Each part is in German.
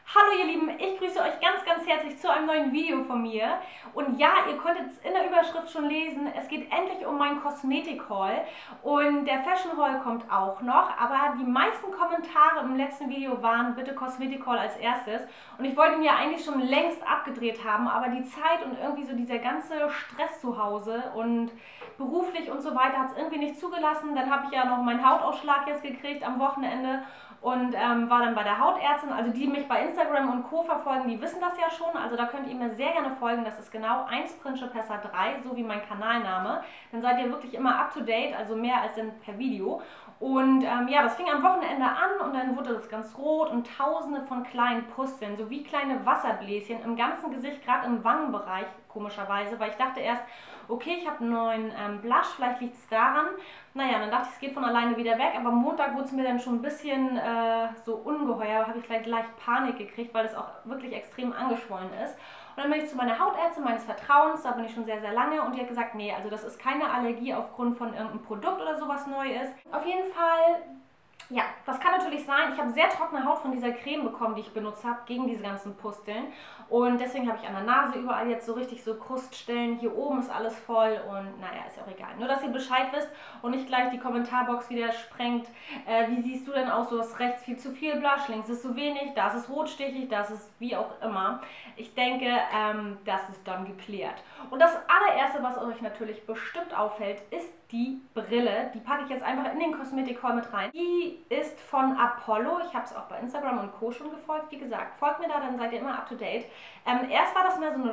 Hallo ihr Lieben, ich grüße euch ganz herzlich zu einem neuen Video von mir. Und ja, ihr konntet es in der Überschrift schon lesen, es geht endlich um meinen Kosmetik-Haul. Und der Fashion-Haul kommt auch noch, aber die meisten Kommentare im letzten Video waren bitte Kosmetik-Haul als erstes. Und ich wollte ihn ja eigentlich schon längst abgedreht haben, aber die Zeit und irgendwie so dieser ganze Stress zu Hause und beruflich und so weiter hat es irgendwie nicht zugelassen. Dann habe ich ja noch meinen Hautausschlag jetzt gekriegt am Wochenende. Und war dann bei der Hautärztin. Also die mich bei Instagram und Co. verfolgen, die wissen das ja schon. Also da könnt ihr mir sehr gerne folgen. Das ist genau 1 Principessa 3, so wie mein Kanalname. Dann seid ihr wirklich immer up to date, also mehr als per Video. Und ja, das fing am Wochenende an und dann wurde das ganz rot und tausende von kleinen Pusteln, so wie kleine Wasserbläschen im ganzen Gesicht, gerade im Wangenbereich, komischerweise, weil ich dachte erst, okay, ich habe einen neuen Blush, vielleicht liegt es daran. Naja, dann dachte ich, es geht von alleine wieder weg, aber Montag wurde es mir dann schon ein bisschen so ungeheuer, habe ich gleich leicht Panik gekriegt, weil es auch wirklich extrem angeschwollen ist. Und dann bin ich zu meiner Hautärztin meines Vertrauens, da bin ich schon sehr lange, und die hat gesagt, nee, also das ist keine Allergie aufgrund von irgendeinem Produkt oder sowas neu ist. Auf jeden Fall, ja, das kann natürlich sein. Ich habe sehr trockene Haut von dieser Creme bekommen, die ich benutzt habe, gegen diese ganzen Pusteln. Und deswegen habe ich an der Nase überall jetzt so richtig so Kruststellen. Hier oben ist alles voll und naja, ist ja auch egal. Nur, dass ihr Bescheid wisst und nicht gleich die Kommentarbox wieder sprengt. Wie siehst du denn aus? Du hast rechts viel zu viel Blush, links ist zu wenig, da ist es rotstichig, das ist wie auch immer. Ich denke, das ist dann geklärt. Und das allererste, was euch natürlich bestimmt auffällt, ist die Brille. Die packe ich jetzt einfach in den Kosmetik-Haul mit rein. Die ist von Apollo. Ich habe es auch bei Instagram und Co. schon gefolgt. Wie gesagt, folgt mir da, dann seid ihr immer up to date. Erst war das mehr so eine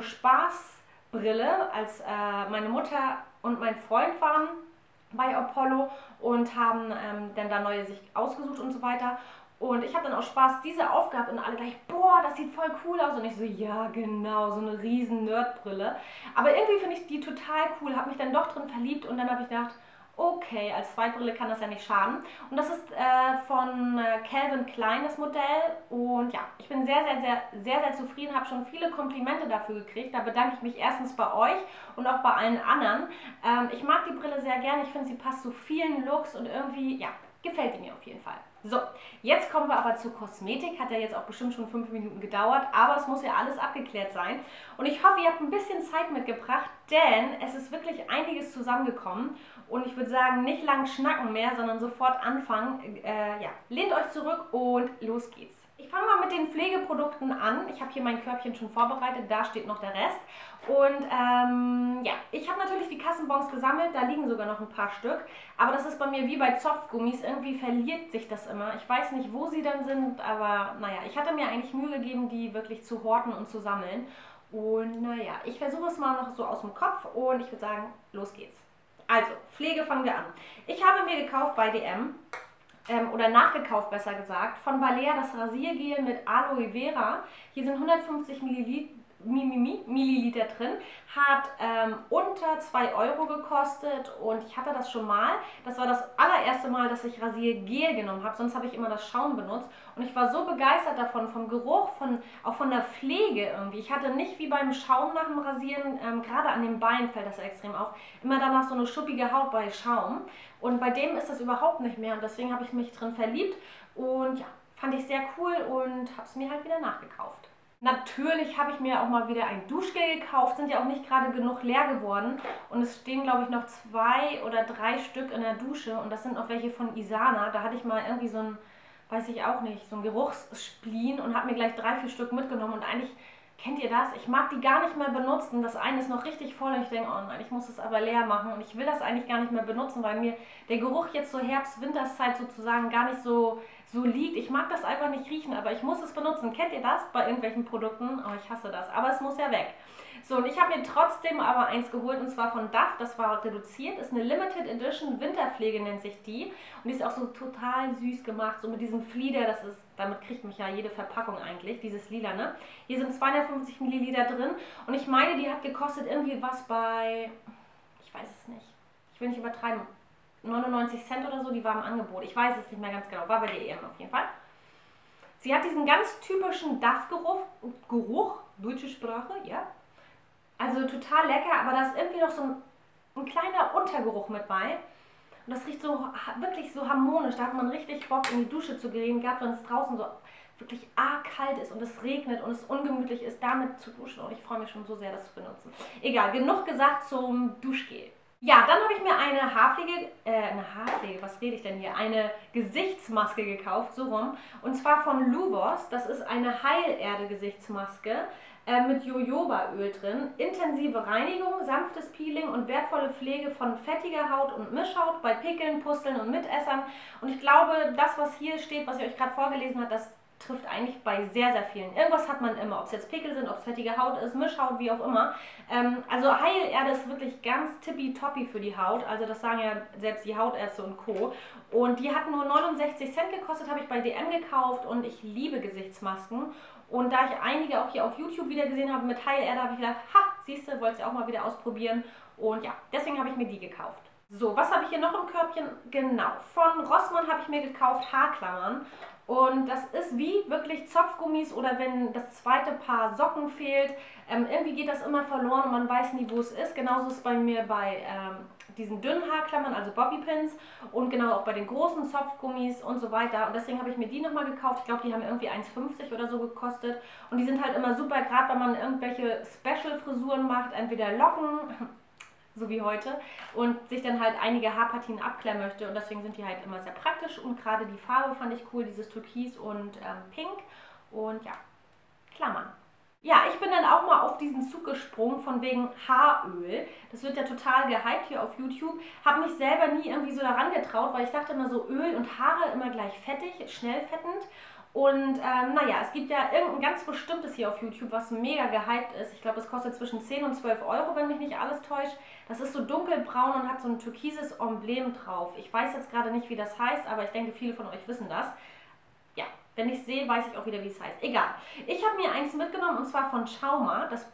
Spaßbrille, als meine Mutter und mein Freund waren bei Apollo und haben dann da neue sich ausgesucht und so weiter. Und ich habe dann aus Spaß diese aufgehabt und alle gleich, boah, das sieht voll cool aus. Und ich so, ja genau, so eine riesen Nerdbrille. Aber irgendwie finde ich die total cool, habe mich dann doch drin verliebt und dann habe ich gedacht, okay, als Zweitbrille kann das ja nicht schaden. Und das ist von Calvin Klein das Modell. Und ja, ich bin sehr zufrieden, habe schon viele Komplimente dafür gekriegt. Da bedanke ich mich erstens bei euch und auch bei allen anderen. Ich mag die Brille sehr gerne. Ich finde, sie passt zu vielen Looks und irgendwie, ja, gefällt die mir auf jeden Fall. So, jetzt kommen wir aber zur Kosmetik. Hat ja jetzt auch bestimmt schon 5 Minuten gedauert, aber es muss ja alles abgeklärt sein. Und ich hoffe, ihr habt ein bisschen Zeit mitgebracht, denn es ist wirklich einiges zusammengekommen. Und ich würde sagen, nicht lang schnacken mehr, sondern sofort anfangen. Ja, lehnt euch zurück und los geht's. Ich fange mal mit den Pflegeprodukten an. Ich habe hier mein Körbchen schon vorbereitet, da steht noch der Rest. Und ja, ich habe natürlich die Kassenbons gesammelt, da liegen sogar noch ein paar Stück. Aber das ist bei mir wie bei Zopfgummis, irgendwie verliert sich das immer. Ich weiß nicht, wo sie dann sind, aber naja, ich hatte mir eigentlich Mühe gegeben, die wirklich zu horten und zu sammeln. Und naja, ich versuche es mal noch so aus dem Kopf und ich würde sagen, los geht's. Also, Pflege fangen wir an. Ich habe mir gekauft bei DM, oder nachgekauft besser gesagt, von Balea das Rasiergel mit Aloe Vera. Hier sind 150 Milliliter drin, hat unter 2 Euro gekostet und ich hatte das schon mal. Das war das allererste Mal, dass ich Rasiergel genommen habe, sonst habe ich immer das Schaum benutzt und ich war so begeistert davon, vom Geruch, auch von der Pflege irgendwie. Ich hatte nicht wie beim Schaum nach dem Rasieren, gerade an den Beinen fällt das extrem auf, immer danach so eine schuppige Haut bei Schaum und bei dem ist das überhaupt nicht mehr und deswegen habe ich mich drin verliebt und ja, fand ich sehr cool und habe es mir halt wieder nachgekauft. Natürlich habe ich mir auch mal wieder ein Duschgel gekauft, sind ja auch nicht gerade genug leer geworden und es stehen glaube ich noch 2 oder 3 Stück in der Dusche und das sind auch welche von Isana. Da hatte ich mal irgendwie so ein, weiß ich auch nicht, so ein Geruchsspleen und habe mir gleich 3, 4 Stück mitgenommen und eigentlich, kennt ihr das? Ich mag die gar nicht mehr benutzen. Das eine ist noch richtig voll und ich denke, oh nein, ich muss es aber leer machen und ich will das eigentlich gar nicht mehr benutzen, weil mir der Geruch jetzt zur Herbst-Winterszeit sozusagen gar nicht so liegt. Ich mag das einfach nicht riechen, aber ich muss es benutzen. Kennt ihr das bei irgendwelchen Produkten? Oh, ich hasse das, aber es muss ja weg. So, und ich habe mir trotzdem aber eins geholt und zwar von Dove, das war reduziert, ist eine Limited Edition Winterpflege nennt sich die und die ist auch so total süß gemacht, so mit diesem Flieder, das ist, damit kriegt mich ja jede Verpackung eigentlich, dieses lila, ne? Hier sind 250 Milliliter drin und ich meine, die hat gekostet irgendwie was bei, ich weiß es nicht, ich will nicht übertreiben, 99 Cent oder so, die war im Angebot, ich weiß es nicht mehr ganz genau, war bei der EM auf jeden Fall. Sie hat diesen ganz typischen Dove-Geruch, deutsche Sprache, ja. Also total lecker, aber da ist irgendwie noch so ein kleiner Untergeruch mit bei. Und das riecht so wirklich so harmonisch. Da hat man richtig Bock in die Dusche zu gehen, gerade wenn es draußen so wirklich arg kalt ist und es regnet und es ungemütlich ist, damit zu duschen. Und ich freue mich schon so sehr, das zu benutzen. Egal, genug gesagt zum Duschgel. Ja, dann habe ich mir was rede ich denn hier? Eine Gesichtsmaske gekauft, so rum. Und zwar von Luvos. Das ist eine Heilerde-Gesichtsmaske mit Jojobaöl drin. Intensive Reinigung, sanftes Peeling und wertvolle Pflege von fettiger Haut und Mischhaut bei Pickeln, Pusteln und Mitessern. Und ich glaube, das, was hier steht, was ich euch gerade vorgelesen habe, das trifft eigentlich bei sehr, sehr vielen. Irgendwas hat man immer, ob es jetzt Pickel sind, ob es fettige Haut ist, Mischhaut, wie auch immer. Also Heilerde ist wirklich ganz tippitoppi für die Haut. Also das sagen ja selbst die Hautärzte und Co. Und die hat nur 69 Cent gekostet, habe ich bei DM gekauft und ich liebe Gesichtsmasken. Und da ich einige auch hier auf YouTube wieder gesehen habe mit Heilerde, habe ich gedacht, ha, siehst du, wolltest du auch mal wieder ausprobieren. Und ja, deswegen habe ich mir die gekauft. So, was habe ich hier noch im Körbchen? Genau, von Rossmann habe ich mir gekauft Haarklammern. Und das ist wie wirklich Zopfgummis oder wenn das zweite Paar Socken fehlt. Irgendwie geht das immer verloren und man weiß nie, wo es ist. Genauso ist es bei mir bei diesen dünnen Haarklammern, also Bobbypins und genau auch bei den großen Zopfgummis und so weiter. Und deswegen habe ich mir die nochmal gekauft. Ich glaube, die haben irgendwie 1,50 oder so gekostet. Und die sind halt immer super, gerade wenn man irgendwelche Special-Frisuren macht, entweder Locken, so wie heute, und sich dann halt einige Haarpartien abklären möchte. Und deswegen sind die halt immer sehr praktisch. Und gerade die Farbe fand ich cool, dieses Türkis und Pink. Und ja, Klammern. Ja, ich bin dann auch mal auf diesen Zug gesprungen von wegen Haaröl. Das wird ja total gehypt hier auf YouTube. Habe mich selber nie irgendwie so daran getraut, weil ich dachte immer so, Öl und Haare immer gleich fettig, schnell fettend. Und naja, es gibt ja irgendein ganz bestimmtes hier auf YouTube, was mega gehypt ist. Ich glaube, es kostet zwischen 10 und 12 Euro, wenn mich nicht alles täuscht. Das ist so dunkelbraun und hat so ein türkises Emblem drauf. Ich weiß jetzt gerade nicht, wie das heißt, aber ich denke, viele von euch wissen das. Ja, wenn ich es sehe, weiß ich auch wieder, wie es heißt. Egal. Ich habe mir eins mitgenommen und zwar von Schauma, das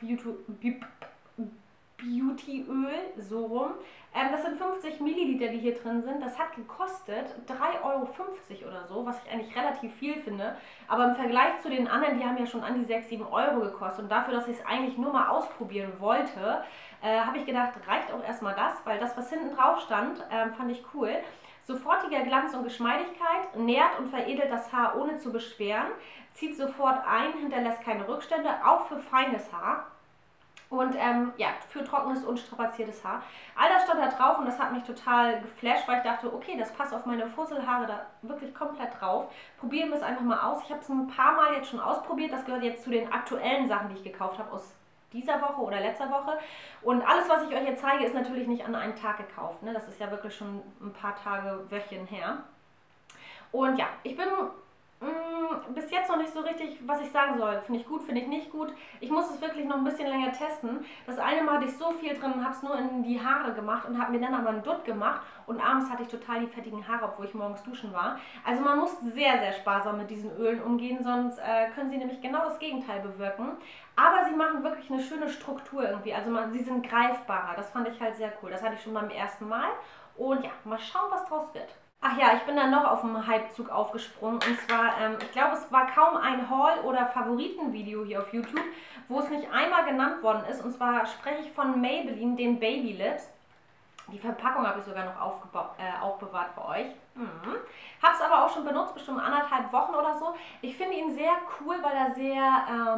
Beautyöl, so rum. Das sind 50 Milliliter, die hier drin sind. Das hat gekostet 3,50 Euro oder so, was ich eigentlich relativ viel finde. Aber im Vergleich zu den anderen, die haben ja schon an die 6, 7 Euro gekostet. Und dafür, dass ich es eigentlich nur mal ausprobieren wollte, habe ich gedacht, reicht auch erstmal das, weil das, was hinten drauf stand, fand ich cool. Sofortiger Glanz und Geschmeidigkeit, nährt und veredelt das Haar ohne zu beschweren, zieht sofort ein, hinterlässt keine Rückstände, auch für feines Haar. Und ja, für trockenes und strapaziertes Haar. All das stand da drauf und das hat mich total geflasht, weil ich dachte, okay, das passt auf meine Fusselhaare da wirklich komplett drauf. Probieren wir es einfach mal aus. Ich habe es ein paar Mal jetzt schon ausprobiert. Das gehört jetzt zu den aktuellen Sachen, die ich gekauft habe aus dieser Woche oder letzter Woche. Und alles, was ich euch jetzt zeige, ist natürlich nicht an einem Tag gekauft. Ne? Das ist ja wirklich schon ein paar Tage, Wöchchen her. Und ja, ich bin bis jetzt noch nicht so richtig, was ich sagen soll. Finde ich gut, finde ich nicht gut. Ich muss es wirklich noch ein bisschen länger testen. Das eine Mal hatte ich so viel drin und habe es nur in die Haare gemacht und habe mir dann aber einen Dutt gemacht. Und abends hatte ich total die fettigen Haare, obwohl ich morgens duschen war. Also man muss sehr, sehr sparsam mit diesen Ölen umgehen, sonst können sie nämlich genau das Gegenteil bewirken. Aber sie machen wirklich eine schöne Struktur irgendwie. Also sie sind greifbarer. Das fand ich halt sehr cool. Das hatte ich schon beim ersten Mal. Und ja, mal schauen, was draus wird. Ach ja, ich bin dann noch auf dem Hypezug aufgesprungen und zwar, ich glaube, es war kaum ein Haul- oder Favoritenvideo hier auf YouTube, wo es nicht einmal genannt worden ist. Und zwar spreche ich von Maybelline, den Baby Lips. Die Verpackung habe ich sogar noch aufbewahrt für euch. Habe es aber auch schon benutzt, bestimmt 1,5 Wochen oder so. Ich finde ihn sehr cool, weil er sehr,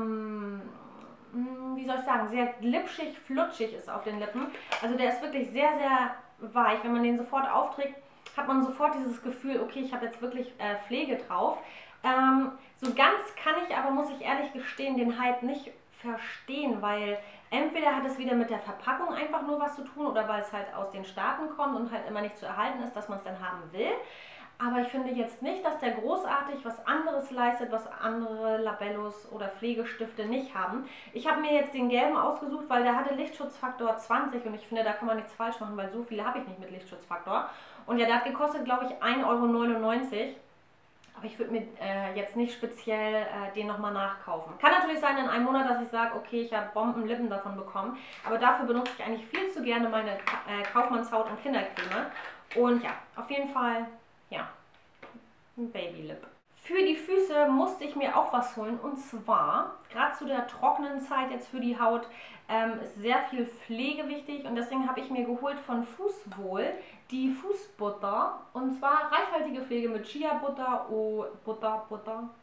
wie soll ich sagen, sehr glitschig, flutschig ist auf den Lippen. Also der ist wirklich sehr, sehr weich. Wenn man den sofort aufträgt, hat man sofort dieses Gefühl, okay, ich habe jetzt wirklich Pflege drauf. So ganz kann ich aber, muss ich ehrlich gestehen, den Hype nicht verstehen, weil entweder hat es wieder mit der Verpackung einfach nur was zu tun oder weil es halt aus den Staaten kommt und halt immer nicht zu erhalten ist, dass man es dann haben will. Aber ich finde jetzt nicht, dass der großartig was anderes leistet, was andere Labellos oder Pflegestifte nicht haben. Ich habe mir jetzt den gelben ausgesucht, weil der hatte Lichtschutzfaktor 20 und ich finde, da kann man nichts falsch machen, weil so viele habe ich nicht mit Lichtschutzfaktor. Und ja, der hat gekostet, glaube ich, 1,99 Euro. Aber ich würde mir jetzt nicht speziell den nochmal nachkaufen. Kann natürlich sein in einem Monat, dass ich sage, okay, ich habe Bombenlippen davon bekommen. Aber dafür benutze ich eigentlich viel zu gerne meine Kaufmannshaut- und Kindercreme. Und ja, auf jeden Fall, ja, ein Babylip. Für die Füße musste ich mir auch was holen und zwar, gerade zu der trockenen Zeit jetzt für die Haut, ist sehr viel Pflege wichtig und deswegen habe ich mir geholt von Fußwohl die Fußbutter und zwar reichhaltige Pflege mit Chia-Butter,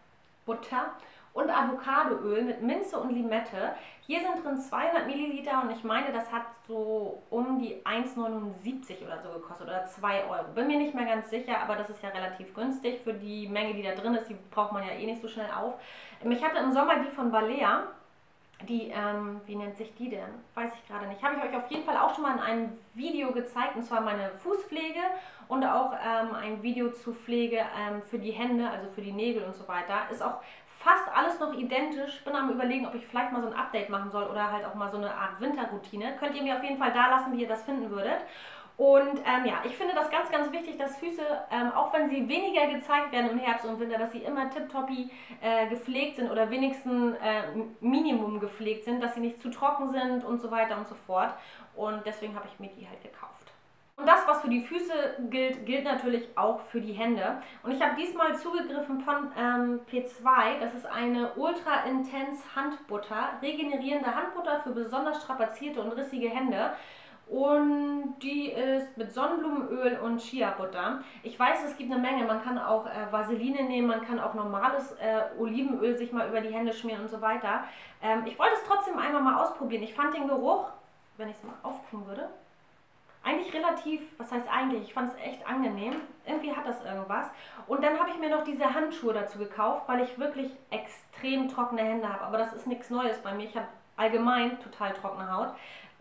Butter und Avocadoöl mit Minze und Limette. Hier sind drin 200 Milliliter und ich meine, das hat so um die 1,79 oder so gekostet oder 2 Euro. Bin mir nicht mehr ganz sicher, aber das ist ja relativ günstig für die Menge, die da drin ist. Die braucht man ja eh nicht so schnell auf. Ich hatte im Sommer die von Balea. Die, wie nennt sich die denn? Weiß ich gerade nicht. Habe ich euch auf jeden Fall auch schon mal in einem Video gezeigt, und zwar meine Fußpflege und auch ein Video zur Pflege für die Hände, also für die Nägel und so weiter. Ist auch fast alles noch identisch. Bin am Überlegen, ob ich vielleicht mal so ein Update machen soll oder halt auch mal so eine Art Winterroutine. Könnt ihr mir auf jeden Fall da lassen, wie ihr das finden würdet. Und ja, ich finde das ganz, ganz wichtig, dass Füße, auch wenn sie weniger gezeigt werden im Herbst und Winter, dass sie immer tipptoppi gepflegt sind oder wenigstens Minimum gepflegt sind, dass sie nicht zu trocken sind und so weiter und so fort. Und deswegen habe ich mir die halt gekauft. Und das, was für die Füße gilt, gilt natürlich auch für die Hände. Und ich habe diesmal zugegriffen von P2. Das ist eine Ultra Intense Handbutter, regenerierende Handbutter für besonders strapazierte und rissige Hände. Und die ist mit Sonnenblumenöl und Chia-Butter. Ich weiß, es gibt eine Menge. Man kann auch Vaseline nehmen, man kann auch normales Olivenöl sich mal über die Hände schmieren und so weiter. Ich wollte es trotzdem einmal mal ausprobieren. Ich fand den Geruch, wenn ich es mal aufgucken würde, eigentlich relativ, was heißt eigentlich, ich fand es echt angenehm. Irgendwie hat das irgendwas. Und dann habe ich mir noch diese Handschuhe dazu gekauft, weil ich wirklich extrem trockene Hände habe. Aber das ist nichts Neues bei mir. Ich habe allgemein total trockene Haut.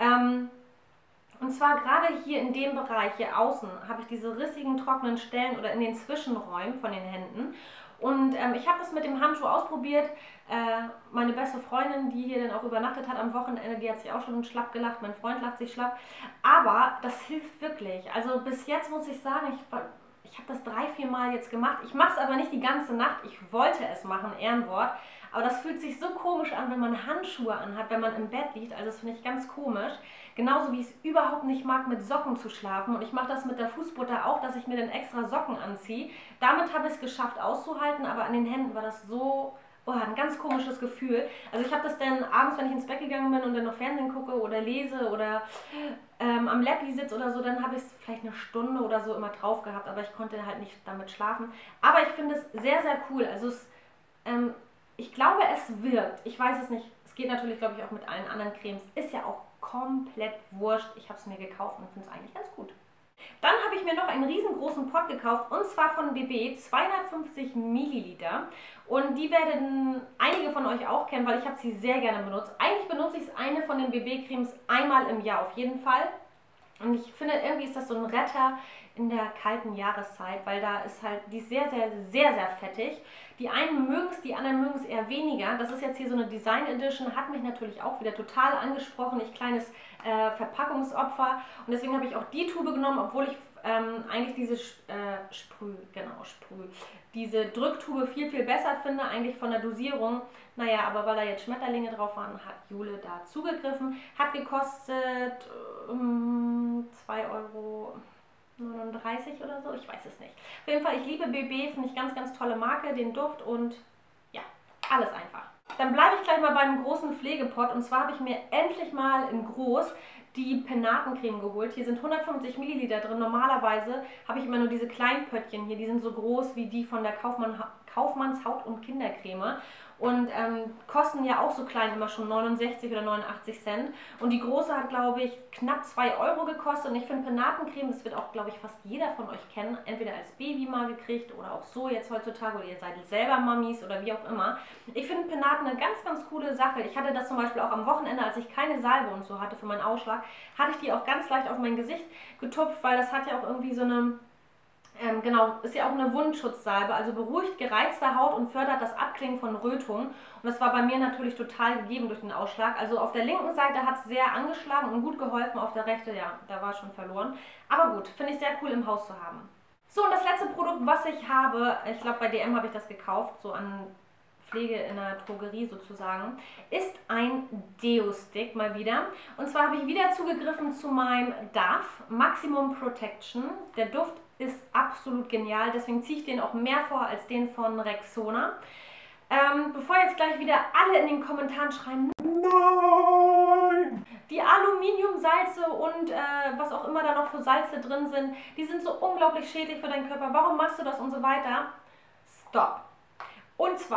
Und zwar gerade hier in dem Bereich, hier außen, habe ich diese rissigen, trockenen Stellen oder in den Zwischenräumen von den Händen. Und ich habe das mit dem Handschuh ausprobiert. Meine beste Freundin, die hier dann auch übernachtet hat am Wochenende, die hat sich auch schon schlapp gelacht. Mein Freund lacht sich schlapp. Aber das hilft wirklich. Also bis jetzt muss ich sagen, ich habe das 3, 4 Mal jetzt gemacht. Ich mache es aber nicht die ganze Nacht. Ich wollte es machen, Ehrenwort. Aber das fühlt sich so komisch an, wenn man Handschuhe anhat, wenn man im Bett liegt. Also das finde ich ganz komisch. Genauso wie ich es überhaupt nicht mag, mit Socken zu schlafen. Und ich mache das mit der Fußbutter auch, dass ich mir dann extra Socken anziehe. Damit habe ich es geschafft auszuhalten, aber an den Händen war das so... Oh, ein ganz komisches Gefühl. Also ich habe das dann abends, wenn ich ins Bett gegangen bin und dann noch Fernsehen gucke oder lese oder am Lappi sitze oder so, dann habe ich es vielleicht eine Stunde oder so immer drauf gehabt, aber ich konnte halt nicht damit schlafen. Aber ich finde es sehr, sehr cool. Also ich glaube, es wirkt. Ich weiß es nicht. Es geht natürlich, glaube ich, auch mit allen anderen Cremes. Ist ja auch komplett wurscht. Ich habe es mir gekauft und finde es eigentlich ganz gut. Dann habe ich mir noch einen riesengroßen Pot gekauft, und zwar von BB, 250 Milliliter. Und die werden einige von euch auch kennen, weil ich habe sie sehr gerne benutzt. Eigentlich benutze ich eine von den BB-Cremes einmal im Jahr auf jeden Fall. Und ich finde, irgendwie ist das so ein Retter in der kalten Jahreszeit, weil da ist halt, die ist sehr, sehr, sehr, sehr fettig. Die einen mögen es, die anderen mögen es eher weniger. Das ist jetzt hier so eine Design Edition, hat mich natürlich auch wieder total angesprochen. Ich kleines Verpackungsopfer. Und deswegen habe ich auch die Tube genommen, obwohl ich eigentlich diese diese Drücktube viel, viel besser finde, eigentlich von der Dosierung. Naja, aber weil da jetzt Schmetterlinge drauf waren, hat Jule da zugegriffen. Hat gekostet 2,39 Euro oder so, ich weiß es nicht. Auf jeden Fall, ich liebe BB, finde ich ganz, ganz tolle Marke, den Duft und ja, alles einfach. Dann bleibe ich gleich mal beim großen Pflegepot, und zwar habe ich mir endlich mal in groß die Penatencreme geholt. Hier sind 150 Milliliter drin. Normalerweise habe ich immer nur diese kleinen Pöttchen hier, die sind so groß wie die von der Kaufmanns Haut- und Kindercreme. Und kosten ja auch so klein immer schon 69 oder 89 Cent. Und die große hat, glaube ich, knapp 2 Euro gekostet. Und ich finde Penatencreme, das wird auch, glaube ich, fast jeder von euch kennen. Entweder als Baby mal gekriegt oder auch so jetzt heutzutage. Oder ihr seid selber Mamis oder wie auch immer. Ich finde Penaten eine ganz, ganz coole Sache. Ich hatte das zum Beispiel auch am Wochenende, als ich keine Salbe und so hatte für meinen Ausschlag, hatte ich die auch ganz leicht auf mein Gesicht getupft, weil das hat ja auch irgendwie so eine... genau, ist ja auch eine Wundschutzsalbe, also beruhigt gereizte Haut und fördert das Abklingen von Rötungen. Und das war bei mir natürlich total gegeben durch den Ausschlag. Also auf der linken Seite hat es sehr angeschlagen und gut geholfen, auf der rechten, ja, da war schon verloren. Aber gut, finde ich sehr cool im Haus zu haben. So, und das letzte Produkt, was ich habe, ich glaube bei DM habe ich das gekauft, so an Pflege in der Drogerie sozusagen, ist ein Deo-Stick mal wieder. Und zwar habe ich wieder zugegriffen zu meinem Dove Maximum Protection. Der Duft ist absolut genial, deswegen ziehe ich den auch mehr vor als den von Rexona. Bevor jetzt gleich wieder alle in den Kommentaren schreiben, nein! Die Aluminiumsalze und was auch immer da noch für Salze drin sind, die sind so unglaublich schädlich für deinen Körper. Warum machst du das und so weiter? Stopp! Und zwar,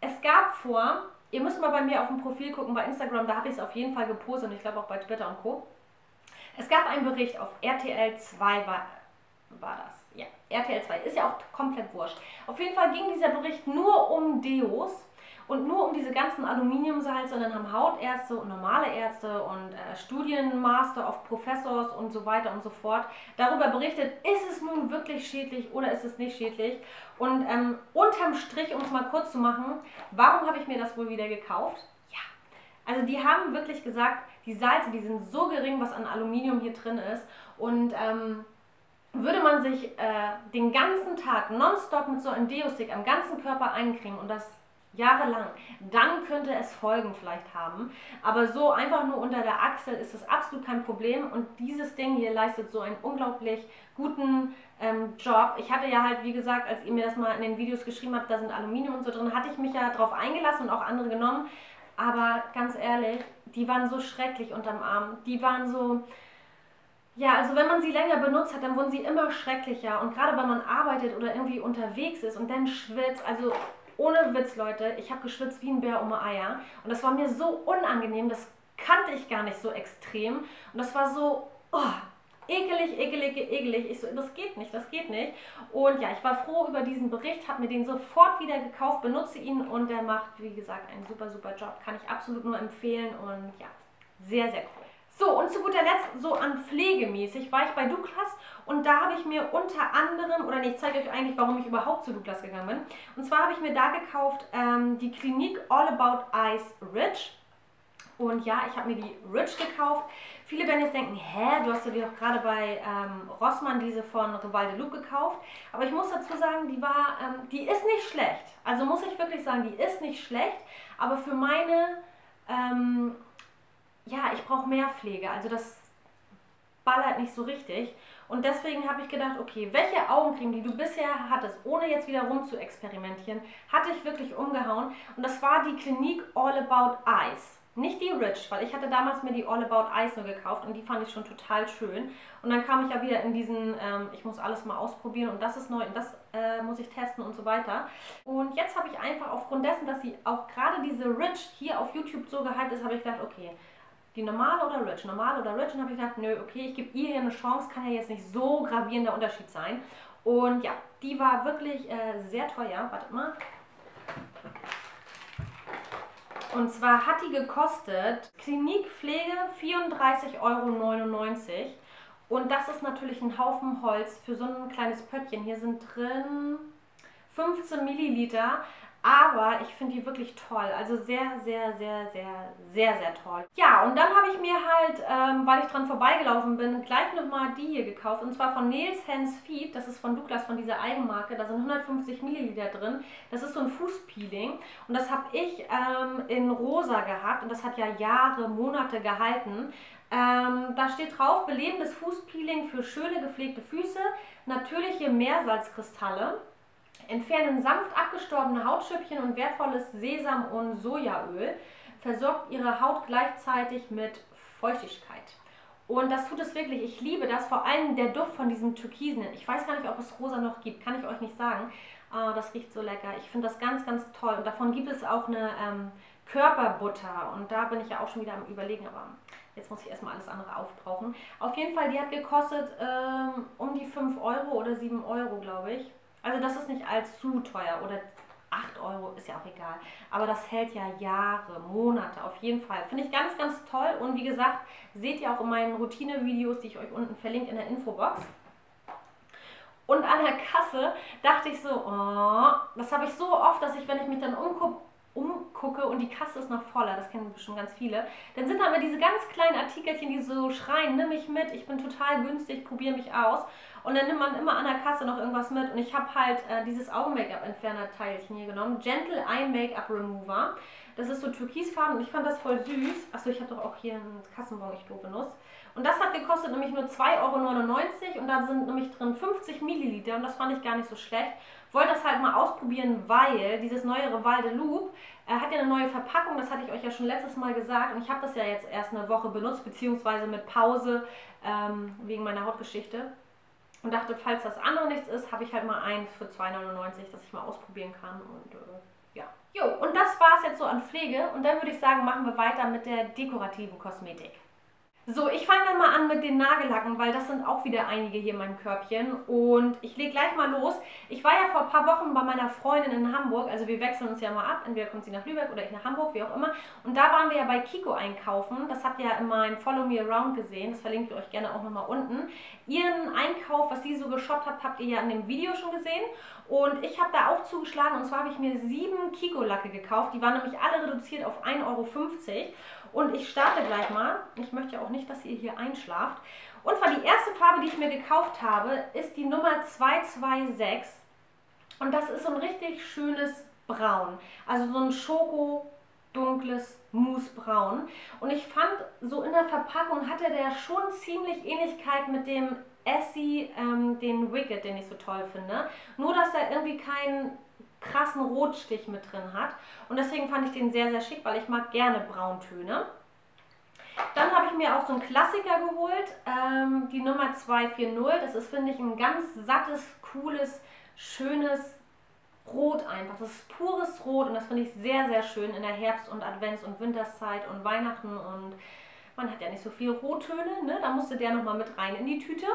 es gab vor, ihr müsst mal bei mir auf dem Profil gucken, bei Instagram, da habe ich es auf jeden Fall gepostet und ich glaube auch bei Twitter und Co. Es gab einen Bericht auf RTL 2, war das. Ja, RTL 2, ist ja auch komplett wurscht. Auf jeden Fall ging dieser Bericht nur um Deos und nur um diese ganzen Aluminiumsalze und dann haben Hautärzte und normale Ärzte und Studienmaster of Professors und so weiter und so fort darüber berichtet, ist es nun wirklich schädlich oder ist es nicht schädlich. Und unterm Strich, um es mal kurz zu machen, warum habe ich mir das wohl wieder gekauft? Ja, also die haben wirklich gesagt, die Salze, die sind so gering, was an Aluminium hier drin ist und würde man sich den ganzen Tag nonstop mit so einem Deo-Stick am ganzen Körper eincremen und das jahrelang, dann könnte es Folgen vielleicht haben. Aber so einfach nur unter der Achsel ist es absolut kein Problem und dieses Ding hier leistet so einen unglaublich guten Job. Ich hatte ja halt, wie gesagt, als ihr mir das mal in den Videos geschrieben habt, da sind Aluminium und so drin, hatte ich mich ja drauf eingelassen und auch andere genommen. Aber ganz ehrlich, die waren so schrecklich unterm Arm. Die waren so... Ja, also wenn man sie länger benutzt hat, dann wurden sie immer schrecklicher. Und gerade wenn man arbeitet oder irgendwie unterwegs ist und dann schwitzt, also ohne Witz, Leute, ich habe geschwitzt wie ein Bär um Eier. Und das war mir so unangenehm, das kannte ich gar nicht so extrem. Und das war so, ekelig, ekelig, ekelig. Ich so, das geht nicht, das geht nicht. Und ja, ich war froh über diesen Bericht, habe mir den sofort wieder gekauft, benutze ihn und der macht, wie gesagt, einen super, super Job. Kann ich absolut nur empfehlen und ja, sehr, sehr cool. So, und zu guter Letzt, so an pflegemäßig, war ich bei Douglas und da habe ich mir unter anderem, oder nee, ich zeige euch eigentlich, warum ich überhaupt zu Douglas gegangen bin. Und zwar habe ich mir da gekauft die Clinique All About Eyes Rich. Und ja, ich habe mir die Rich gekauft. Viele werden jetzt denken, hä, du hast dir doch gerade bei Rossmann diese von Rival de Loop gekauft. Aber ich muss dazu sagen, die ist nicht schlecht. Also muss ich wirklich sagen, die ist nicht schlecht. Aber für meine... ja, ich brauche mehr Pflege, also das ballert nicht so richtig. Und deswegen habe ich gedacht, okay, welche Augencreme, die du bisher hattest, ohne jetzt wieder rum zu experimentieren, hatte ich wirklich umgehauen. Und das war die Clinique All About Eyes. Nicht die Rich, weil ich hatte damals mir die All About Eyes nur gekauft und die fand ich schon total schön. Und dann kam ich ja wieder in diesen, ich muss alles mal ausprobieren und das ist neu und das muss ich testen und so weiter. Und jetzt habe ich einfach aufgrund dessen, dass sie auch gerade diese Rich hier auf YouTube so gehypt ist, habe ich gedacht, okay, die normale oder Rich? Normale oder Rich? Und habe ich gedacht, nö, okay, ich gebe ihr hier eine Chance, kann ja jetzt nicht so gravierender Unterschied sein. Und ja, die war wirklich sehr teuer. Wartet mal. Und zwar hat die gekostet Klinikpflege 34,99 €. Und das ist natürlich ein Haufen Holz für so ein kleines Pöttchen. Hier sind drin 15 Milliliter. Aber ich finde die wirklich toll. Also sehr, sehr, sehr, sehr, sehr, sehr toll. Ja, und dann habe ich mir halt, weil ich dran vorbeigelaufen bin, gleich nochmal die hier gekauft. Und zwar von Nails Hands Feet. Das ist von Douglas, von dieser Eigenmarke. Da sind 150 Milliliter drin. Das ist so ein Fußpeeling. Und das habe ich in rosa gehabt. Und das hat ja Jahre, Monate gehalten. Da steht drauf, belebendes Fußpeeling für schöne gepflegte Füße. Natürliche Meersalzkristalle. Entfernen sanft abgestorbene Hautschüppchen und wertvolles Sesam- und Sojaöl. Versorgt ihre Haut gleichzeitig mit Feuchtigkeit. Und das tut es wirklich. Ich liebe das. Vor allem der Duft von diesem Türkisen. Ich weiß gar nicht, ob es rosa noch gibt. Kann ich euch nicht sagen. Das riecht so lecker. Ich finde das ganz, ganz toll. Und davon gibt es auch eine Körperbutter. Und da bin ich ja auch schon wieder am Überlegen. Aber jetzt muss ich erstmal alles andere aufbrauchen. Auf jeden Fall, die hat gekostet um die 5 € oder 7 €, glaube ich. Also das ist nicht allzu teuer oder 8 €, ist ja auch egal. Aber das hält ja Jahre, Monate, auf jeden Fall. Finde ich ganz, ganz toll. Und wie gesagt, seht ihr auch in meinen Routine-Videos, die ich euch unten verlinke in der Infobox. Und an der Kasse dachte ich so, oh, das habe ich so oft, dass ich, wenn ich mich dann umgucke und die Kasse ist noch voller, das kennen bestimmt ganz viele, dann sind da immer diese ganz kleinen Artikelchen, die so schreien, nimm mich mit, ich bin total günstig, probiere mich aus. Und dann nimmt man immer an der Kasse noch irgendwas mit. Und ich habe halt dieses Augen-Make-up-Entferner-Teilchen hier genommen. Gentle Eye Make-up Remover. Das ist so türkisfarben und ich fand das voll süß. Achso, ich habe doch auch hier einen Kassenbon, ich doof benutzt. Und das hat gekostet nämlich nur 2,99 € und da sind nämlich drin 50 Milliliter und das fand ich gar nicht so schlecht. Wollte das halt mal ausprobieren, weil dieses neue Rival de Loop hat ja eine neue Verpackung, das hatte ich euch ja schon letztes Mal gesagt und ich habe das ja jetzt erst eine Woche benutzt, beziehungsweise mit Pause wegen meiner Hautgeschichte. Und dachte, falls das andere nichts ist, habe ich halt mal eins für 2,99 €, das ich mal ausprobieren kann. Und Ja. Jo, und das war es jetzt so an Pflege. Und dann würde ich sagen, machen wir weiter mit der dekorativen Kosmetik. So, ich fange dann mal an mit den Nagellacken, weil das sind auch wieder einige hier in meinem Körbchen. Und ich lege gleich mal los. Ich war ja vor ein paar Wochen bei meiner Freundin in Hamburg. Also wir wechseln uns ja mal ab. Entweder kommt sie nach Lübeck oder ich nach Hamburg, wie auch immer. Und da waren wir ja bei Kiko einkaufen. Das habt ihr ja in meinem Follow Me Around gesehen. Das verlinke ich euch gerne auch nochmal unten. Ihren Einkauf, was sie so geshoppt hat, habt ihr ja in dem Video schon gesehen. Und ich habe da auch zugeschlagen. Und zwar habe ich mir 7 Kiko-Lacke gekauft. Die waren nämlich alle reduziert auf 1,50 €. Und ich starte gleich mal. Ich möchte ja auch nicht, dass ihr hier einschlaft. Und zwar die erste Farbe, die ich mir gekauft habe, ist die Nummer 226. Und das ist so ein richtig schönes Braun. Also so ein schoko-dunkles Mousse-Braun. Und ich fand, so in der Verpackung hatte der schon ziemlich Ähnlichkeit mit dem Essie, den Wicked, den ich so toll finde. Nur, dass er irgendwie keinen krassen Rotstich mit drin hat. Und deswegen fand ich den sehr, sehr schick, weil ich mag gerne Brauntöne. Dann habe ich mir auch so einen Klassiker geholt, die Nummer 240. Das ist, finde ich, ein ganz sattes, cooles, schönes Rot einfach. Das ist pures Rot und das finde ich sehr, sehr schön in der Herbst- und Advents- und Winterszeit und Weihnachten. Und man hat ja nicht so viele Rottöne, ne? Da musste der nochmal mit rein in die Tüte.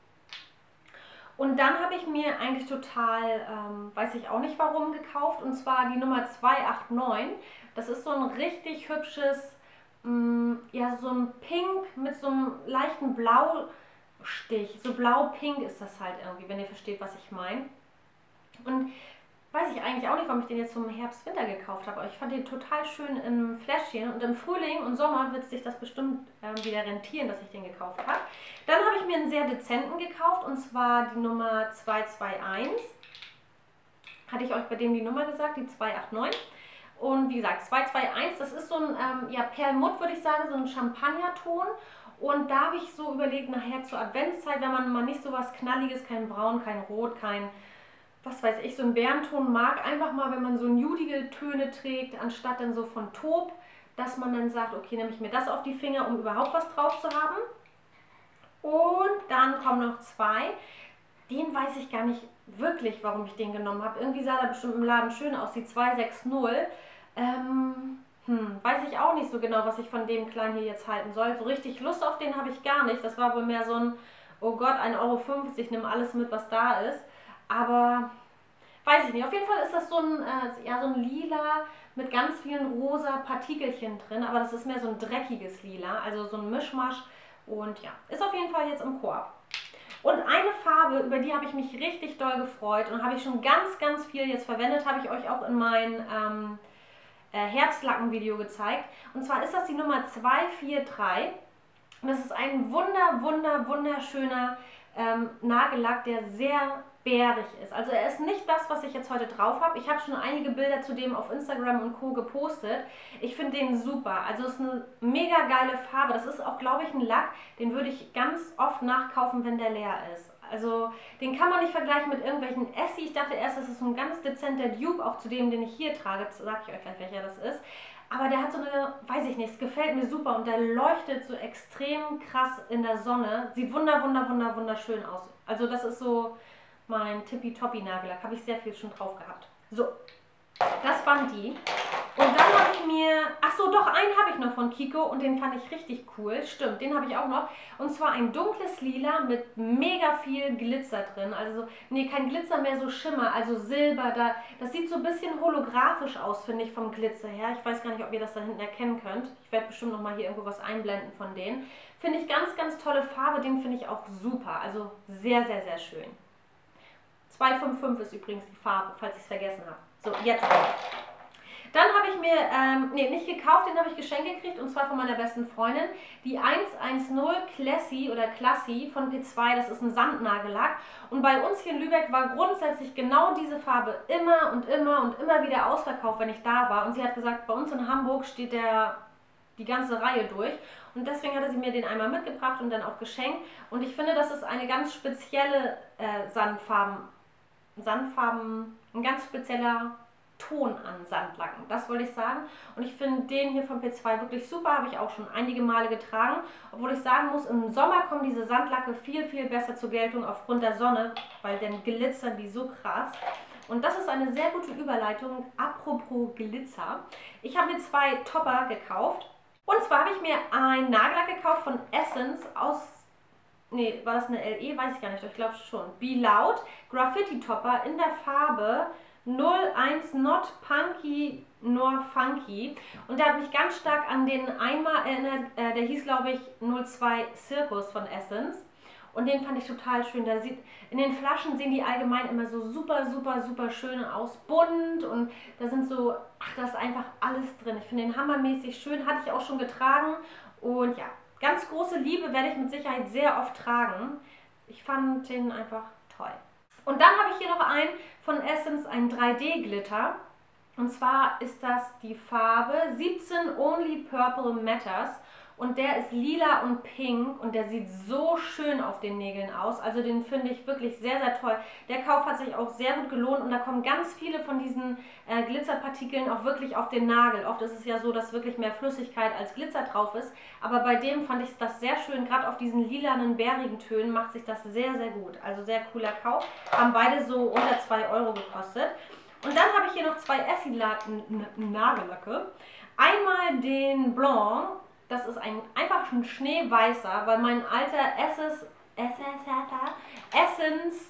Und dann habe ich mir eigentlich total, weiß ich auch nicht warum, gekauft. Und zwar die Nummer 289. Das ist so ein richtig hübsches, ja, so ein Pink mit so einem leichten Blaustich. So blau-pink ist das halt irgendwie, wenn ihr versteht, was ich meine. Und weiß ich eigentlich auch nicht, warum ich den jetzt zum Herbst-Winter gekauft habe. Aber ich fand den total schön im Fläschchen. Und im Frühling und Sommer wird sich das bestimmt wieder rentieren, dass ich den gekauft habe. Dann habe ich mir einen sehr dezenten gekauft. Und zwar die Nummer 221. Hatte ich euch bei dem die Nummer gesagt, die 289. Und wie gesagt, 221, das ist so ein ja, Perlmutt, würde ich sagen, so ein Champagnerton. Und da habe ich so überlegt, nachher zur Adventszeit, wenn man mal nicht so was Knalliges, kein Braun, kein Rot, kein, was weiß ich, so einen Bärenton mag, einfach mal, wenn man so nudige Töne trägt, anstatt dann so von Taub, dass man dann sagt, okay, nehme ich mir das auf die Finger, um überhaupt was drauf zu haben. Und dann kommen noch 2. Den weiß ich gar nicht wirklich, warum ich den genommen habe. Irgendwie sah der bestimmt im Laden schön aus, die 260. Weiß ich auch nicht so genau, was ich von dem Kleinen hier jetzt halten soll. So richtig Lust auf den habe ich gar nicht. Das war wohl mehr so ein, oh Gott, 1,50 €, nimm alles mit, was da ist. Aber weiß ich nicht. Auf jeden Fall ist das so ein, ja, so ein Lila mit ganz vielen rosa Partikelchen drin. Aber das ist mehr so ein dreckiges Lila, also so ein Mischmasch. Und ja, ist auf jeden Fall jetzt im Korb. Und eine Farbe, über die habe ich mich richtig doll gefreut und habe ich schon ganz, ganz viel jetzt verwendet, habe ich euch auch in mein Herbstlacken-Video gezeigt. Und zwar ist das die Nummer 243. Und das ist ein wunderschöner Nagellack, der sehr bärig ist. Also er ist nicht das, was ich jetzt heute drauf habe. Ich habe schon einige Bilder zu dem auf Instagram und Co. gepostet. Ich finde den super. Also es ist eine mega geile Farbe. Das ist auch, glaube ich, ein Lack, den würde ich ganz oft nachkaufen, wenn der leer ist. Also den kann man nicht vergleichen mit irgendwelchen Essie. Ich dachte erst, das ist so ein ganz dezenter Dupe, auch zu dem, den ich hier trage. Jetzt sage ich euch gleich, welcher das ist. Aber der hat so eine, weiß ich nicht, es gefällt mir super und der leuchtet so extrem krass in der Sonne. Sieht wunderschön aus. Also das ist so mein Tippitoppi-Nagellack. Habe ich sehr viel schon drauf gehabt. So, das waren die. Und dann habe ich mir, ach so, doch, einen habe ich noch von Kiko und den fand ich richtig cool. Stimmt, den habe ich auch noch. Und zwar ein dunkles Lila mit mega viel Glitzer drin. Also, nee, kein Glitzer mehr, so Schimmer, also Silber. Das sieht so ein bisschen holographisch aus, finde ich, vom Glitzer her. Ich weiß gar nicht, ob ihr das da hinten erkennen könnt. Ich werde bestimmt noch mal hier irgendwo was einblenden von denen. Finde ich ganz tolle Farbe. Den finde ich auch super. Also sehr schön. 255 ist übrigens die Farbe, falls ich es vergessen habe. So, jetzt. Dann habe ich mir, nee, nicht gekauft, den habe ich geschenkt gekriegt und zwar von meiner besten Freundin. Die 110 Classy oder Classy von P2, das ist ein Sandnagellack. Und bei uns hier in Lübeck war grundsätzlich genau diese Farbe immer wieder ausverkauft, wenn ich da war. Und sie hat gesagt, bei uns in Hamburg steht die ganze Reihe durch. Und deswegen hatte sie mir den einmal mitgebracht und dann auch geschenkt. Und ich finde, das ist eine ganz spezielle Sandfarben, ein ganz spezieller Ton an Sandlacken, das wollte ich sagen. Und ich finde den hier von P2 wirklich super, habe ich auch schon einige Male getragen. Obwohl ich sagen muss, im Sommer kommen diese Sandlacke viel besser zur Geltung aufgrund der Sonne, weil dann glitzern die so krass. Und das ist eine sehr gute Überleitung, apropos Glitzer. Ich habe mir 2 Topper gekauft. Und zwar habe ich mir einen Nagellack gekauft von Essence aus, nee, war das eine LE? Weiß ich gar nicht, ich glaube schon. Be Loud Graffiti Topper in der Farbe 01 Not Punky Nor Funky. Und der hat mich ganz stark an den einmal erinnert, der hieß glaube ich 02 Circus von Essence. Und den fand ich total schön. In den Flaschen sehen die allgemein immer so super, super, super schön aus. Bunt und da sind so, ach, da ist einfach alles drin. Ich finde den hammermäßig schön, hatte ich auch schon getragen. Und ja, ganz große Liebe, werde ich mit Sicherheit sehr oft tragen. Ich fand den einfach toll. Und dann habe ich hier noch einen von Essence, einen 3D-Glitter. Und zwar ist das die Farbe 17 Only Purple Matters. Und der ist lila und pink und der sieht so schön auf den Nägeln aus. Also den finde ich wirklich sehr, sehr toll. Der Kauf hat sich auch sehr gut gelohnt und da kommen ganz viele von diesen Glitzerpartikeln auch wirklich auf den Nagel. Oft ist es ja so, dass wirklich mehr Flüssigkeit als Glitzer drauf ist. Aber bei dem fand ich das sehr schön. Gerade auf diesen lilanen, bärigen Tönen macht sich das sehr, sehr gut. Also sehr cooler Kauf. Haben beide so unter 2 Euro gekostet. Und dann habe ich hier noch 2 Essie-Nagellacke. Einmal den Blanc. Das ist einfach ein schneeweißer, weil mein alter Essence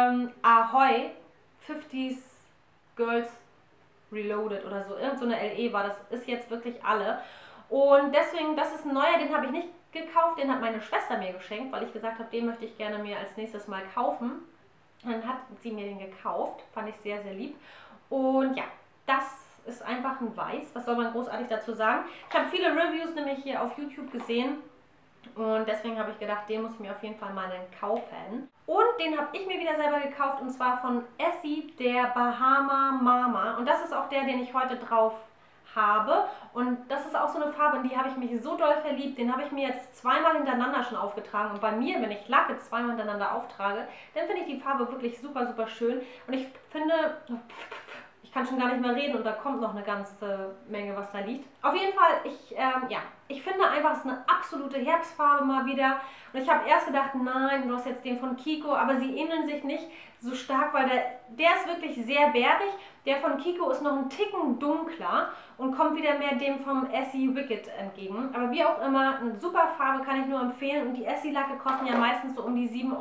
Ahoy 50s Girls Reloaded oder so, irgend so eine LE war, das ist jetzt wirklich alle. Und deswegen, das ist ein neuer, den habe ich nicht gekauft, den hat meine Schwester mir geschenkt, weil ich gesagt habe, den möchte ich gerne mir als nächstes mal kaufen. Und dann hat sie mir den gekauft, fand ich sehr, sehr lieb. Und ja, das ist einfach ein Weiß. Was soll man großartig dazu sagen? Ich habe viele Reviews nämlich hier auf YouTube gesehen und deswegen habe ich gedacht, den muss ich mir auf jeden Fall mal kaufen. Und den habe ich mir wieder selber gekauft und zwar von Essie, der Bahama Mama. Und das ist auch der, den ich heute drauf habe. Und das ist auch so eine Farbe, in die habe ich mich so doll verliebt. Den habe ich mir jetzt 2-mal hintereinander schon aufgetragen. Und bei mir, wenn ich Lacke 2-mal hintereinander auftrage, dann finde ich die Farbe wirklich super, super schön. Und ich finde... Ich kann schon gar nicht mehr reden und da kommt noch eine ganze Menge, was da liegt. Auf jeden Fall, ich finde einfach, es ist eine absolute Herbstfarbe mal wieder. Und ich habe erst gedacht, nein, du hast jetzt den von Kiko, aber sie ähneln sich nicht so stark, weil der ist wirklich sehr bärig. Der von Kiko ist noch ein Ticken dunkler und kommt wieder mehr dem vom Essie Wicked entgegen. Aber wie auch immer, eine super Farbe, kann ich nur empfehlen. Und die Essie-Lacke kosten ja meistens so um die 7,95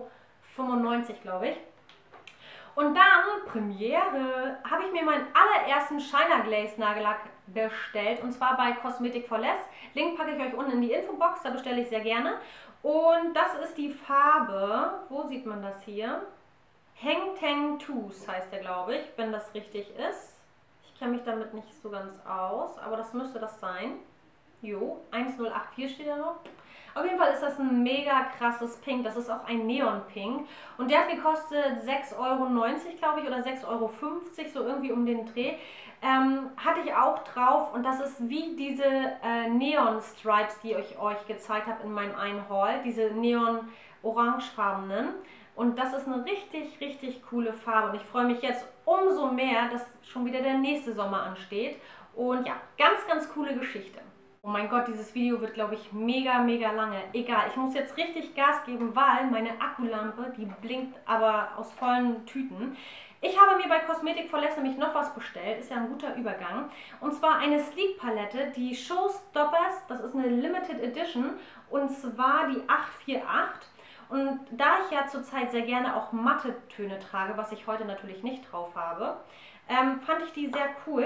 Euro, glaube ich. Und dann, Premiere, habe ich mir meinen allerersten Shiner Glaze Nagellack bestellt. Und zwar bei Cosmetic for Less. Link packe ich euch unten in die Infobox, da bestelle ich sehr gerne. Und das ist die Farbe, wo sieht man das hier? Hang Tang Tooth heißt der, glaube ich, wenn das richtig ist. Ich kenne mich damit nicht so ganz aus, aber das müsste das sein. Jo, 1084 steht da noch. Auf jeden Fall ist das ein mega krasses Pink. Das ist auch ein Neon-Pink. Und der hat gekostet 6,90 Euro, glaube ich, oder 6,50 Euro, so irgendwie um den Dreh. Hatte ich auch drauf und das ist wie diese Neon-Stripes, die ich euch gezeigt habe in meinem einen Haul. Diese neon-orangefarbenen. Und das ist eine richtig, richtig coole Farbe. Und ich freue mich jetzt umso mehr, dass schon wieder der nächste Sommer ansteht. Und ja, ganz, ganz coole Geschichte. Oh mein Gott, dieses Video wird, glaube ich, mega, mega lange. Egal, ich muss jetzt richtig Gas geben, weil meine Akkulampe, die blinkt aber aus vollen Tüten. Ich habe mir bei Cosmetic for Less nämlich noch was bestellt, ist ja ein guter Übergang. Und zwar eine Sleek Palette, die Showstoppers, das ist eine Limited Edition, und zwar die 848. Und da ich ja zurzeit sehr gerne auch matte Töne trage, was ich heute natürlich nicht drauf habe, fand ich die sehr cool.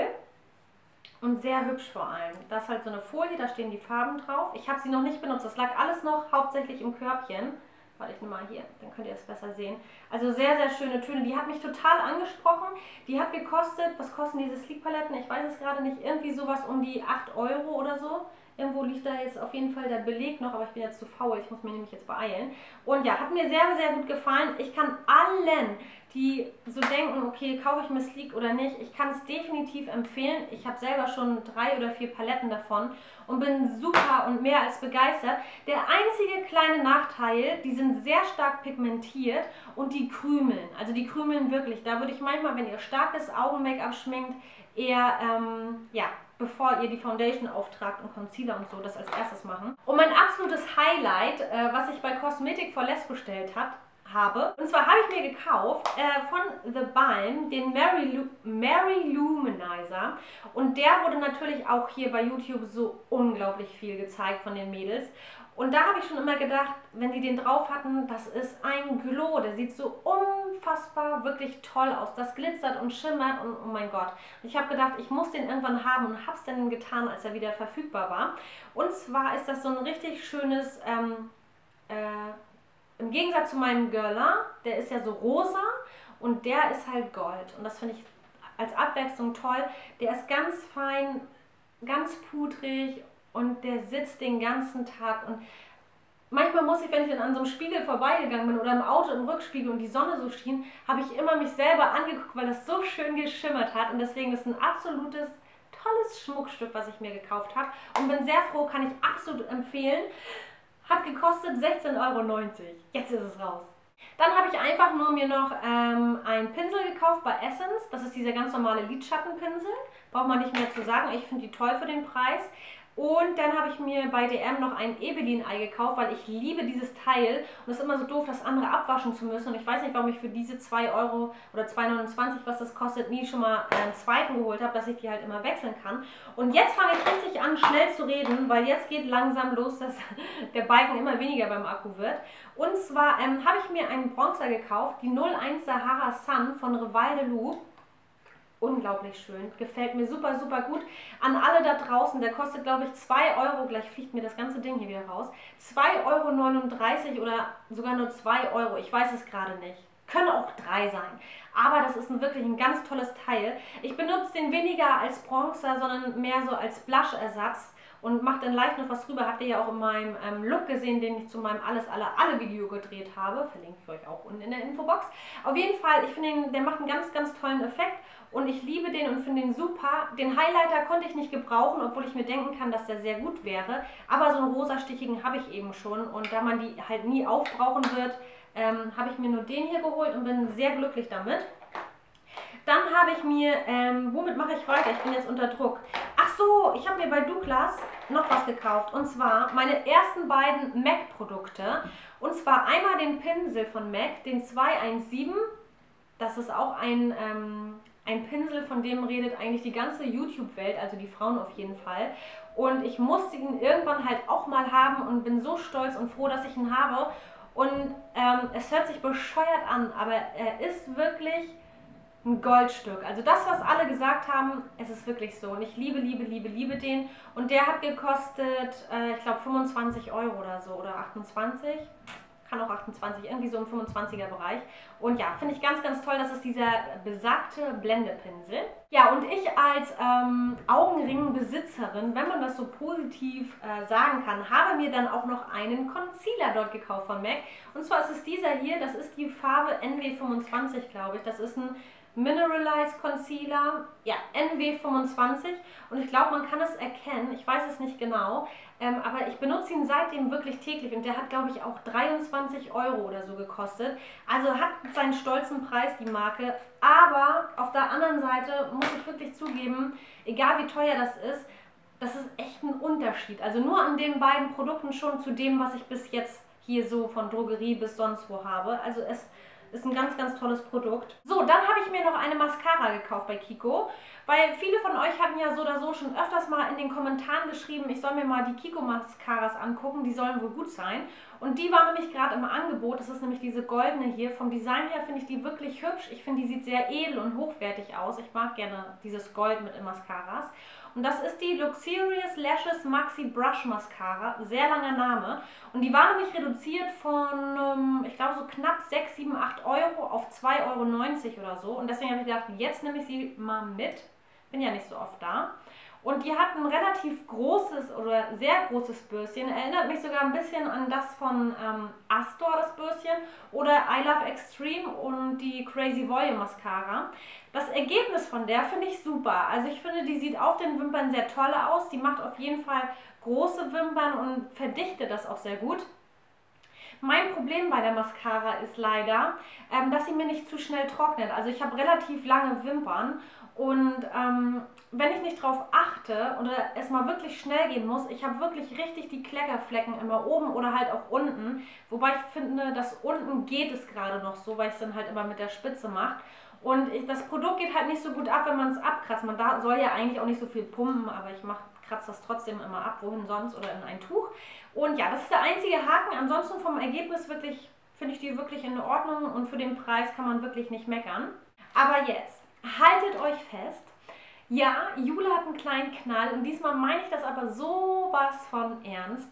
Und sehr hübsch vor allem. Das ist halt so eine Folie, da stehen die Farben drauf. Ich habe sie noch nicht benutzt, das lag alles noch hauptsächlich im Körbchen. Warte, ich nehme mal hier, dann könnt ihr es besser sehen. Also sehr, sehr schöne Töne. Die hat mich total angesprochen. Die hat gekostet, was kosten diese Sleek Paletten? Ich weiß es gerade nicht, irgendwie sowas um die 8 Euro oder so. Irgendwo liegt da jetzt auf jeden Fall der Beleg noch, aber ich bin jetzt zu faul, ich muss mich nämlich jetzt beeilen. Und ja, hat mir sehr, sehr gut gefallen. Ich kann allen, die so denken, okay, kaufe ich mir Sleek oder nicht, ich kann es definitiv empfehlen. Ich habe selber schon 3 oder 4 Paletten davon und bin super und mehr als begeistert. Der einzige kleine Nachteil, die sind sehr stark pigmentiert und die krümeln. Also die krümeln wirklich. Da würde ich manchmal, wenn ihr starkes Augen-Make-up schminkt, eher, ja, bevor ihr die Foundation auftragt und Concealer und so, das als erstes machen. Und mein absolutes Highlight, was ich bei Cosmetic for Less bestellt habe. Und zwar habe ich mir gekauft von The Balm den Mary Luminizer. Und der wurde natürlich auch hier bei YouTube so unglaublich viel gezeigt von den Mädels. Und da habe ich schon immer gedacht, wenn die den drauf hatten, das ist ein Glow. Der sieht so unfassbar wirklich toll aus. Das glitzert und schimmert und oh mein Gott. Und ich habe gedacht, ich muss den irgendwann haben und habe es dann getan, als er wieder verfügbar war. Und zwar ist das so ein richtig schönes, im Gegensatz zu meinem Guerlain, der ist ja so rosa und der ist halt Gold. Und das finde ich als Abwechslung toll. Der ist ganz fein, ganz pudrig und der sitzt den ganzen Tag. Und manchmal muss ich, wenn ich dann an so einem Spiegel vorbeigegangen bin oder im Auto im Rückspiegel und die Sonne so schien, habe ich immer mich selber angeguckt, weil das so schön geschimmert hat. Und deswegen ist es ein absolutes tolles Schmuckstück, was ich mir gekauft habe. Und bin sehr froh, kann ich absolut empfehlen. Hat gekostet 16,90 €. Jetzt ist es raus. Dann habe ich einfach nur mir noch einen Pinsel gekauft bei Essence. Das ist dieser ganz normale Lidschattenpinsel. Braucht man nicht mehr zu sagen. Ich finde die toll für den Preis. Und dann habe ich mir bei DM noch ein Ebelin-Ei gekauft, weil ich liebe dieses Teil. Und es ist immer so doof, das andere abwaschen zu müssen. Und ich weiß nicht, warum ich für diese 2 € oder 2,29 €, was das kostet, nie schon mal einen zweiten geholt habe, dass ich die halt immer wechseln kann. Und jetzt fange ich richtig an, schnell zu reden, weil jetzt geht langsam los, dass der Balken immer weniger beim Akku wird. Und zwar habe ich mir einen Bronzer gekauft, die 01 Sahara Sun von Reval de Loup. Unglaublich schön, gefällt mir super, super gut. An alle da draußen, der kostet glaube ich 2 €, gleich fliegt mir das ganze Ding hier wieder raus. 2,39 € oder sogar nur 2 €, ich weiß es gerade nicht. Können auch 3 sein, aber das ist wirklich ein ganz tolles Teil. Ich benutze den weniger als Bronzer, sondern mehr so als Blush-Ersatz. Und macht dann leicht noch was drüber. Habt ihr ja auch in meinem Look gesehen, den ich zu meinem Alles-Alle Video gedreht habe. Verlinke ich euch auch unten in der Infobox. Auf jeden Fall, ich finde, der macht einen ganz, ganz tollen Effekt. Und ich liebe den und finde den super. Den Highlighter konnte ich nicht gebrauchen, obwohl ich mir denken kann, dass der sehr gut wäre. Aber so einen rosastichigen habe ich eben schon. Und da man die halt nie aufbrauchen wird, habe ich mir nur den hier geholt und bin sehr glücklich damit. Dann habe ich mir, womit mache ich weiter? Ich bin jetzt unter Druck. Ach so, ich habe mir bei Douglas noch was gekauft. Und zwar meine ersten beiden MAC-Produkte. Und zwar einmal den Pinsel von MAC, den 217. Das ist auch ein Pinsel, von dem redet eigentlich die ganze YouTube-Welt, also die Frauen auf jeden Fall. Und ich musste ihn irgendwann halt auch mal haben und bin so stolz und froh, dass ich ihn habe. Und es hört sich bescheuert an, aber er ist wirklich ein Goldstück. Also das, was alle gesagt haben, es ist wirklich so. Und ich liebe, liebe, liebe, liebe den. Und der hat gekostet, ich glaube 25 € oder so. Oder 28. Kann auch 28, irgendwie so im 25er Bereich. Und ja, finde ich ganz, ganz toll. Das ist dieser besagte Blendepinsel. Ja, und ich als Augenringbesitzerin, wenn man das so positiv sagen kann, habe mir dann auch noch einen Concealer dort gekauft von MAC. Und zwar ist es dieser hier. Das ist die Farbe NW25, glaube ich. Das ist ein Mineralized Concealer, ja, NW25 und ich glaube, man kann es erkennen, ich weiß es nicht genau, aber ich benutze ihn seitdem wirklich täglich und der hat, glaube ich, auch 23 € oder so gekostet. Also hat seinen stolzen Preis, die Marke, aber auf der anderen Seite muss ich wirklich zugeben, egal wie teuer das ist echt ein Unterschied. Also nur an den beiden Produkten schon zu dem, was ich bis jetzt hier so von Drogerie bis sonst wo habe. Also es ist ein ganz, ganz tolles Produkt. So, dann habe ich mir noch eine Mascara gekauft bei Kiko, weil viele von euch hatten ja so oder so schon öfters mal in den Kommentaren geschrieben, ich soll mir mal die Kiko Mascaras angucken, die sollen wohl gut sein. Und die war nämlich gerade im Angebot, das ist nämlich diese goldene hier. Vom Design her finde ich die wirklich hübsch. Ich finde, die sieht sehr edel und hochwertig aus. Ich mag gerne dieses Gold mit in Mascaras. Und das ist die Luxurious Lashes Maxi Brush Mascara. Sehr langer Name. Und die war nämlich reduziert von, ich glaube, so knapp 6, 7, 8 € auf 2,90 € oder so. Und deswegen habe ich gedacht, jetzt nehme ich sie mal mit. Bin ja nicht so oft da. Und die hat ein relativ großes oder sehr großes Bürstchen. Erinnert mich sogar ein bisschen an das von Astor, das Bürstchen. Oder I Love Extreme und die Crazy Volume Mascara. Das Ergebnis von der finde ich super. Also ich finde, die sieht auf den Wimpern sehr toll aus. Die macht auf jeden Fall große Wimpern und verdichtet das auch sehr gut. Mein Problem bei der Mascara ist leider, dass sie mir nicht zu schnell trocknet. Also ich habe relativ lange Wimpern und wenn ich nicht drauf achte oder es mal wirklich schnell gehen muss, ich habe wirklich richtig die Kleckerflecken immer oben oder halt auch unten. Wobei ich finde, dass unten geht es gerade noch so, weil ich es dann halt immer mit der Spitze mache. Und das Produkt geht halt nicht so gut ab, wenn man es abkratzt. Man soll ja eigentlich auch nicht so viel pumpen, aber ich kratze das trotzdem immer ab, wohin sonst oder in ein Tuch. Und ja, das ist der einzige Haken. Ansonsten vom Ergebnis wirklich, finde ich die wirklich in Ordnung und für den Preis kann man wirklich nicht meckern. Aber jetzt, haltet euch fest. Ja, Jule hat einen kleinen Knall und diesmal meine ich das aber sowas von ernst.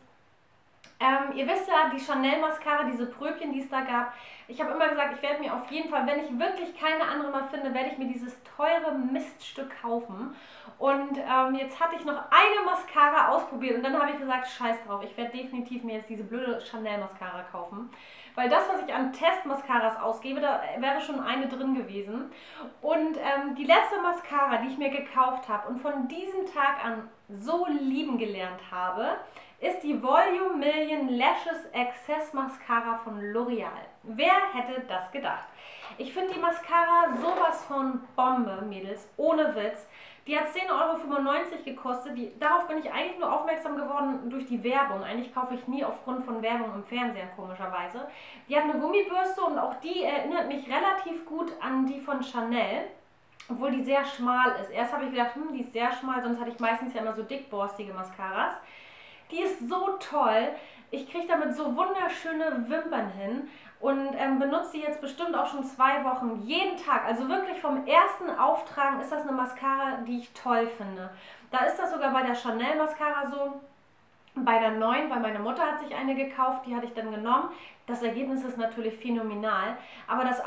Ihr wisst ja, die Chanel Mascara, diese Pröbchen, die es da gab. Ich habe immer gesagt, ich werde mir auf jeden Fall, wenn ich wirklich keine andere mal finde, werde ich mir dieses teure Miststück kaufen. Und jetzt hatte ich noch eine Mascara ausprobiert und dann habe ich gesagt, scheiß drauf, ich werde definitiv mir jetzt diese blöde Chanel Mascara kaufen. Weil das, was ich an Test-Mascaras ausgebe, da wäre schon eine drin gewesen. Und die letzte Mascara, die ich mir gekauft habe und von diesem Tag an so lieben gelernt habe, ist die Volume Million Lashes Excess Mascara von L'Oreal. Wer hätte das gedacht? Ich finde die Mascara sowas von Bombe, Mädels, ohne Witz. Die hat 10,95 € gekostet. Darauf bin ich eigentlich nur aufmerksam geworden durch die Werbung. Eigentlich kaufe ich nie aufgrund von Werbung im Fernsehen, komischerweise. Die hat eine Gummibürste und auch die erinnert mich relativ gut an die von Chanel. Obwohl die sehr schmal ist. Erst habe ich gedacht, die ist sehr schmal, sonst hatte ich meistens ja immer so dickborstige Mascaras. Die ist so toll. Ich kriege damit so wunderschöne Wimpern hin und benutze die jetzt bestimmt auch schon 2 Wochen jeden Tag. Also wirklich vom ersten Auftragen ist das eine Mascara, die ich toll finde. Da ist das sogar bei der Chanel Mascara so. Bei der neuen, weil meine Mutter hat sich eine gekauft, die hatte ich dann genommen. Das Ergebnis ist natürlich phänomenal. Aber das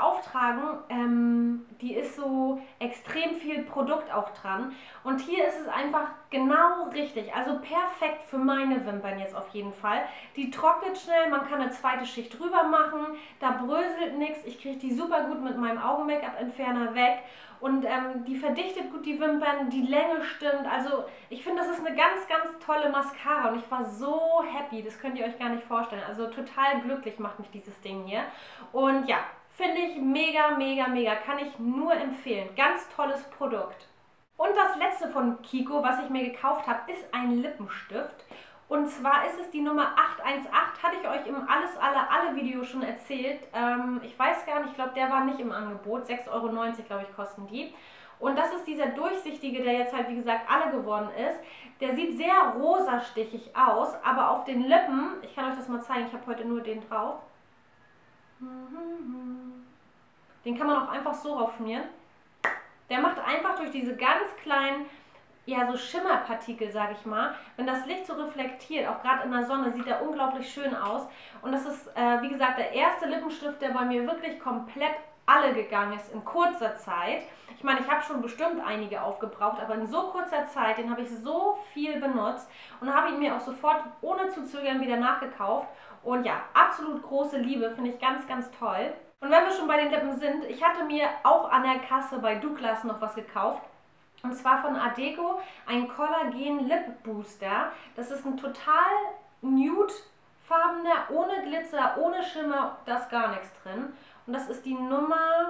Auftragen, die ist so extrem viel Produkt auch dran. Und hier ist es einfach genau richtig. Also perfekt für meine Wimpern jetzt auf jeden Fall. Die trocknet schnell, man kann eine zweite Schicht drüber machen. Da bröselt nichts. Ich kriege die super gut mit meinem Augen-Make-up-Entferner weg. Und die verdichtet gut die Wimpern, die Länge stimmt. Also ich finde, das ist eine ganz, ganz tolle Mascara und ich war so happy, das könnt ihr euch gar nicht vorstellen. Also total glücklich macht mich dieses Ding hier. Und ja, finde ich mega, mega, mega. Kann ich nur empfehlen. Ganz tolles Produkt. Und das letzte von Kiko, was ich mir gekauft habe, ist ein Lippenstift. Und zwar ist es die Nummer 818, hatte ich euch im alle Video schon erzählt. Ich weiß gar nicht, ich glaube, der war nicht im Angebot. 6,90 € glaube ich kosten die. Und das ist dieser durchsichtige, der jetzt halt wie gesagt alle geworden ist. Der sieht sehr rosastichig aus, aber auf den Lippen, ich kann euch das mal zeigen, ich habe heute nur den drauf. Den kann man auch einfach so raufschmieren. Der macht einfach durch diese ganz kleinen, ja, so Schimmerpartikel, sage ich mal. Wenn das Licht so reflektiert, auch gerade in der Sonne, sieht er unglaublich schön aus. Und das ist, wie gesagt, der erste Lippenstift, der bei mir wirklich komplett alle gegangen ist in kurzer Zeit. Ich meine, ich habe schon bestimmt einige aufgebraucht, aber in so kurzer Zeit, den habe ich so viel benutzt und habe ihn mir auch sofort ohne zu zögern wieder nachgekauft. Und ja, absolut große Liebe, finde ich ganz, ganz toll. Und wenn wir schon bei den Lippen sind, ich hatte mir auch an der Kasse bei Douglas noch was gekauft. Und zwar von Adego ein Collagen Lip Booster. Das ist ein total nude-farbener, ohne Glitzer, ohne Schimmer, da ist gar nichts drin. Und das ist die Nummer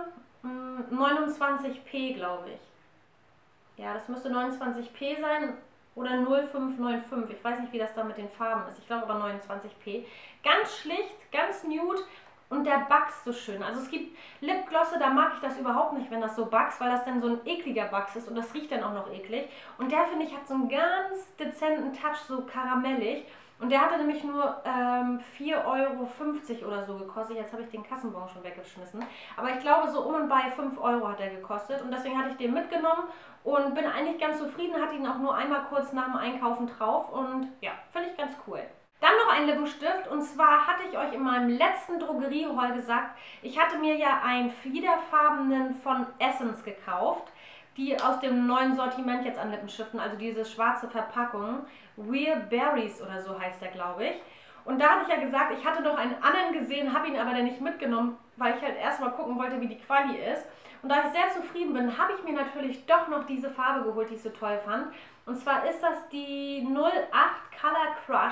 29P, glaube ich. Ja, das müsste 29P sein oder 0595. Ich weiß nicht, wie das da mit den Farben ist. Ich glaube aber 29P. Ganz schlicht, ganz nude. Und der backt so schön. Also es gibt Lipglosse, da mag ich das überhaupt nicht, wenn das so backt, weil das dann so ein ekliger Backs ist und das riecht dann auch noch eklig. Und der, finde ich, hat so einen ganz dezenten Touch, so karamellig. Und der hatte nämlich nur 4,50 € oder so gekostet. Jetzt habe ich den Kassenbon schon weggeschmissen. Aber ich glaube, so um und bei 5 € hat er gekostet. Und deswegen hatte ich den mitgenommen und bin eigentlich ganz zufrieden. Hatte ihn auch nur einmal kurz nach dem Einkaufen drauf. Und ja, finde ich ganz cool. Dann noch ein Lippenstift, und zwar hatte ich euch in meinem letzten Drogerie-Haul gesagt, ich hatte mir ja einen fliederfarbenen von Essence gekauft, die aus dem neuen Sortiment jetzt an Lippenstiften, also diese schwarze Verpackung, Real Berries oder so heißt der, glaube ich. Und da hatte ich ja gesagt, ich hatte noch einen anderen gesehen, habe ihn aber dann nicht mitgenommen, weil ich halt erstmal gucken wollte, wie die Quali ist. Und da ich sehr zufrieden bin, habe ich mir natürlich doch noch diese Farbe geholt, die ich so toll fand. Und zwar ist das die 08 Color Crush.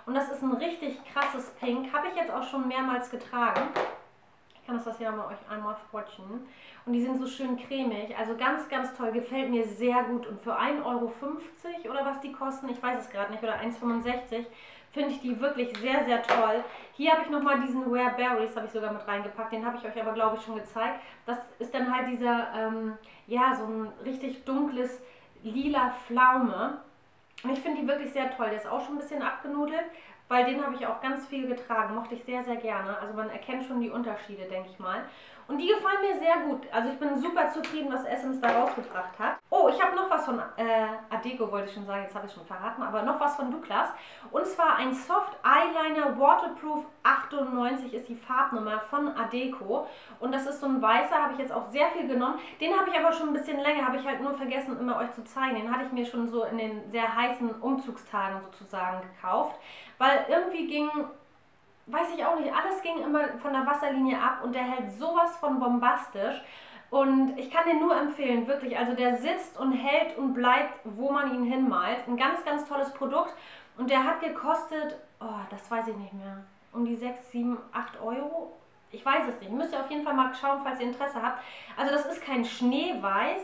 Und das ist ein richtig krasses Pink. Habe ich jetzt auch schon mehrmals getragen. Ich kann das hier mal euch einmal swatchen. Und die sind so schön cremig. Also ganz, ganz toll. Gefällt mir sehr gut. Und für 1,50 € oder was die kosten, ich weiß es gerade nicht, oder 1,65 €, finde ich die wirklich sehr, sehr toll. Hier habe ich nochmal diesen Rare Berries, habe ich sogar mit reingepackt. Den habe ich euch aber, glaube ich, schon gezeigt. Das ist dann halt dieser, ja, so ein richtig dunkles lila Pflaume. Und ich finde die wirklich sehr toll. Der ist auch schon ein bisschen abgenudelt, weil den habe ich auch ganz viel getragen. Mochte ich sehr, sehr gerne. Also man erkennt schon die Unterschiede, denke ich mal. Und die gefallen mir sehr gut. Also ich bin super zufrieden, was Essence da rausgebracht hat. Oh, ich habe noch was von Adecco, wollte ich schon sagen, jetzt habe ich es schon verraten, aber noch was von Douglas. Und zwar ein Soft Eyeliner Waterproof 98 ist die Farbnummer von Adecco. Und das ist so ein weißer, habe ich jetzt auch sehr viel genommen. Den habe ich aber schon ein bisschen länger, habe ich halt nur vergessen, immer euch zu zeigen. Den hatte ich mir schon so in den sehr heißen Umzugstagen sozusagen gekauft. Weil irgendwie ging, weiß ich auch nicht, alles ging immer von der Wasserlinie ab und der hält sowas von bombastisch. Und ich kann den nur empfehlen, wirklich. Also der sitzt und hält und bleibt, wo man ihn hinmalt. Ein ganz, ganz tolles Produkt. Und der hat gekostet, oh, das weiß ich nicht mehr, um die 6, 7, 8 €. Ich weiß es nicht. Müsst ihr auf jeden Fall mal schauen, falls ihr Interesse habt. Also das ist kein Schneeweiß.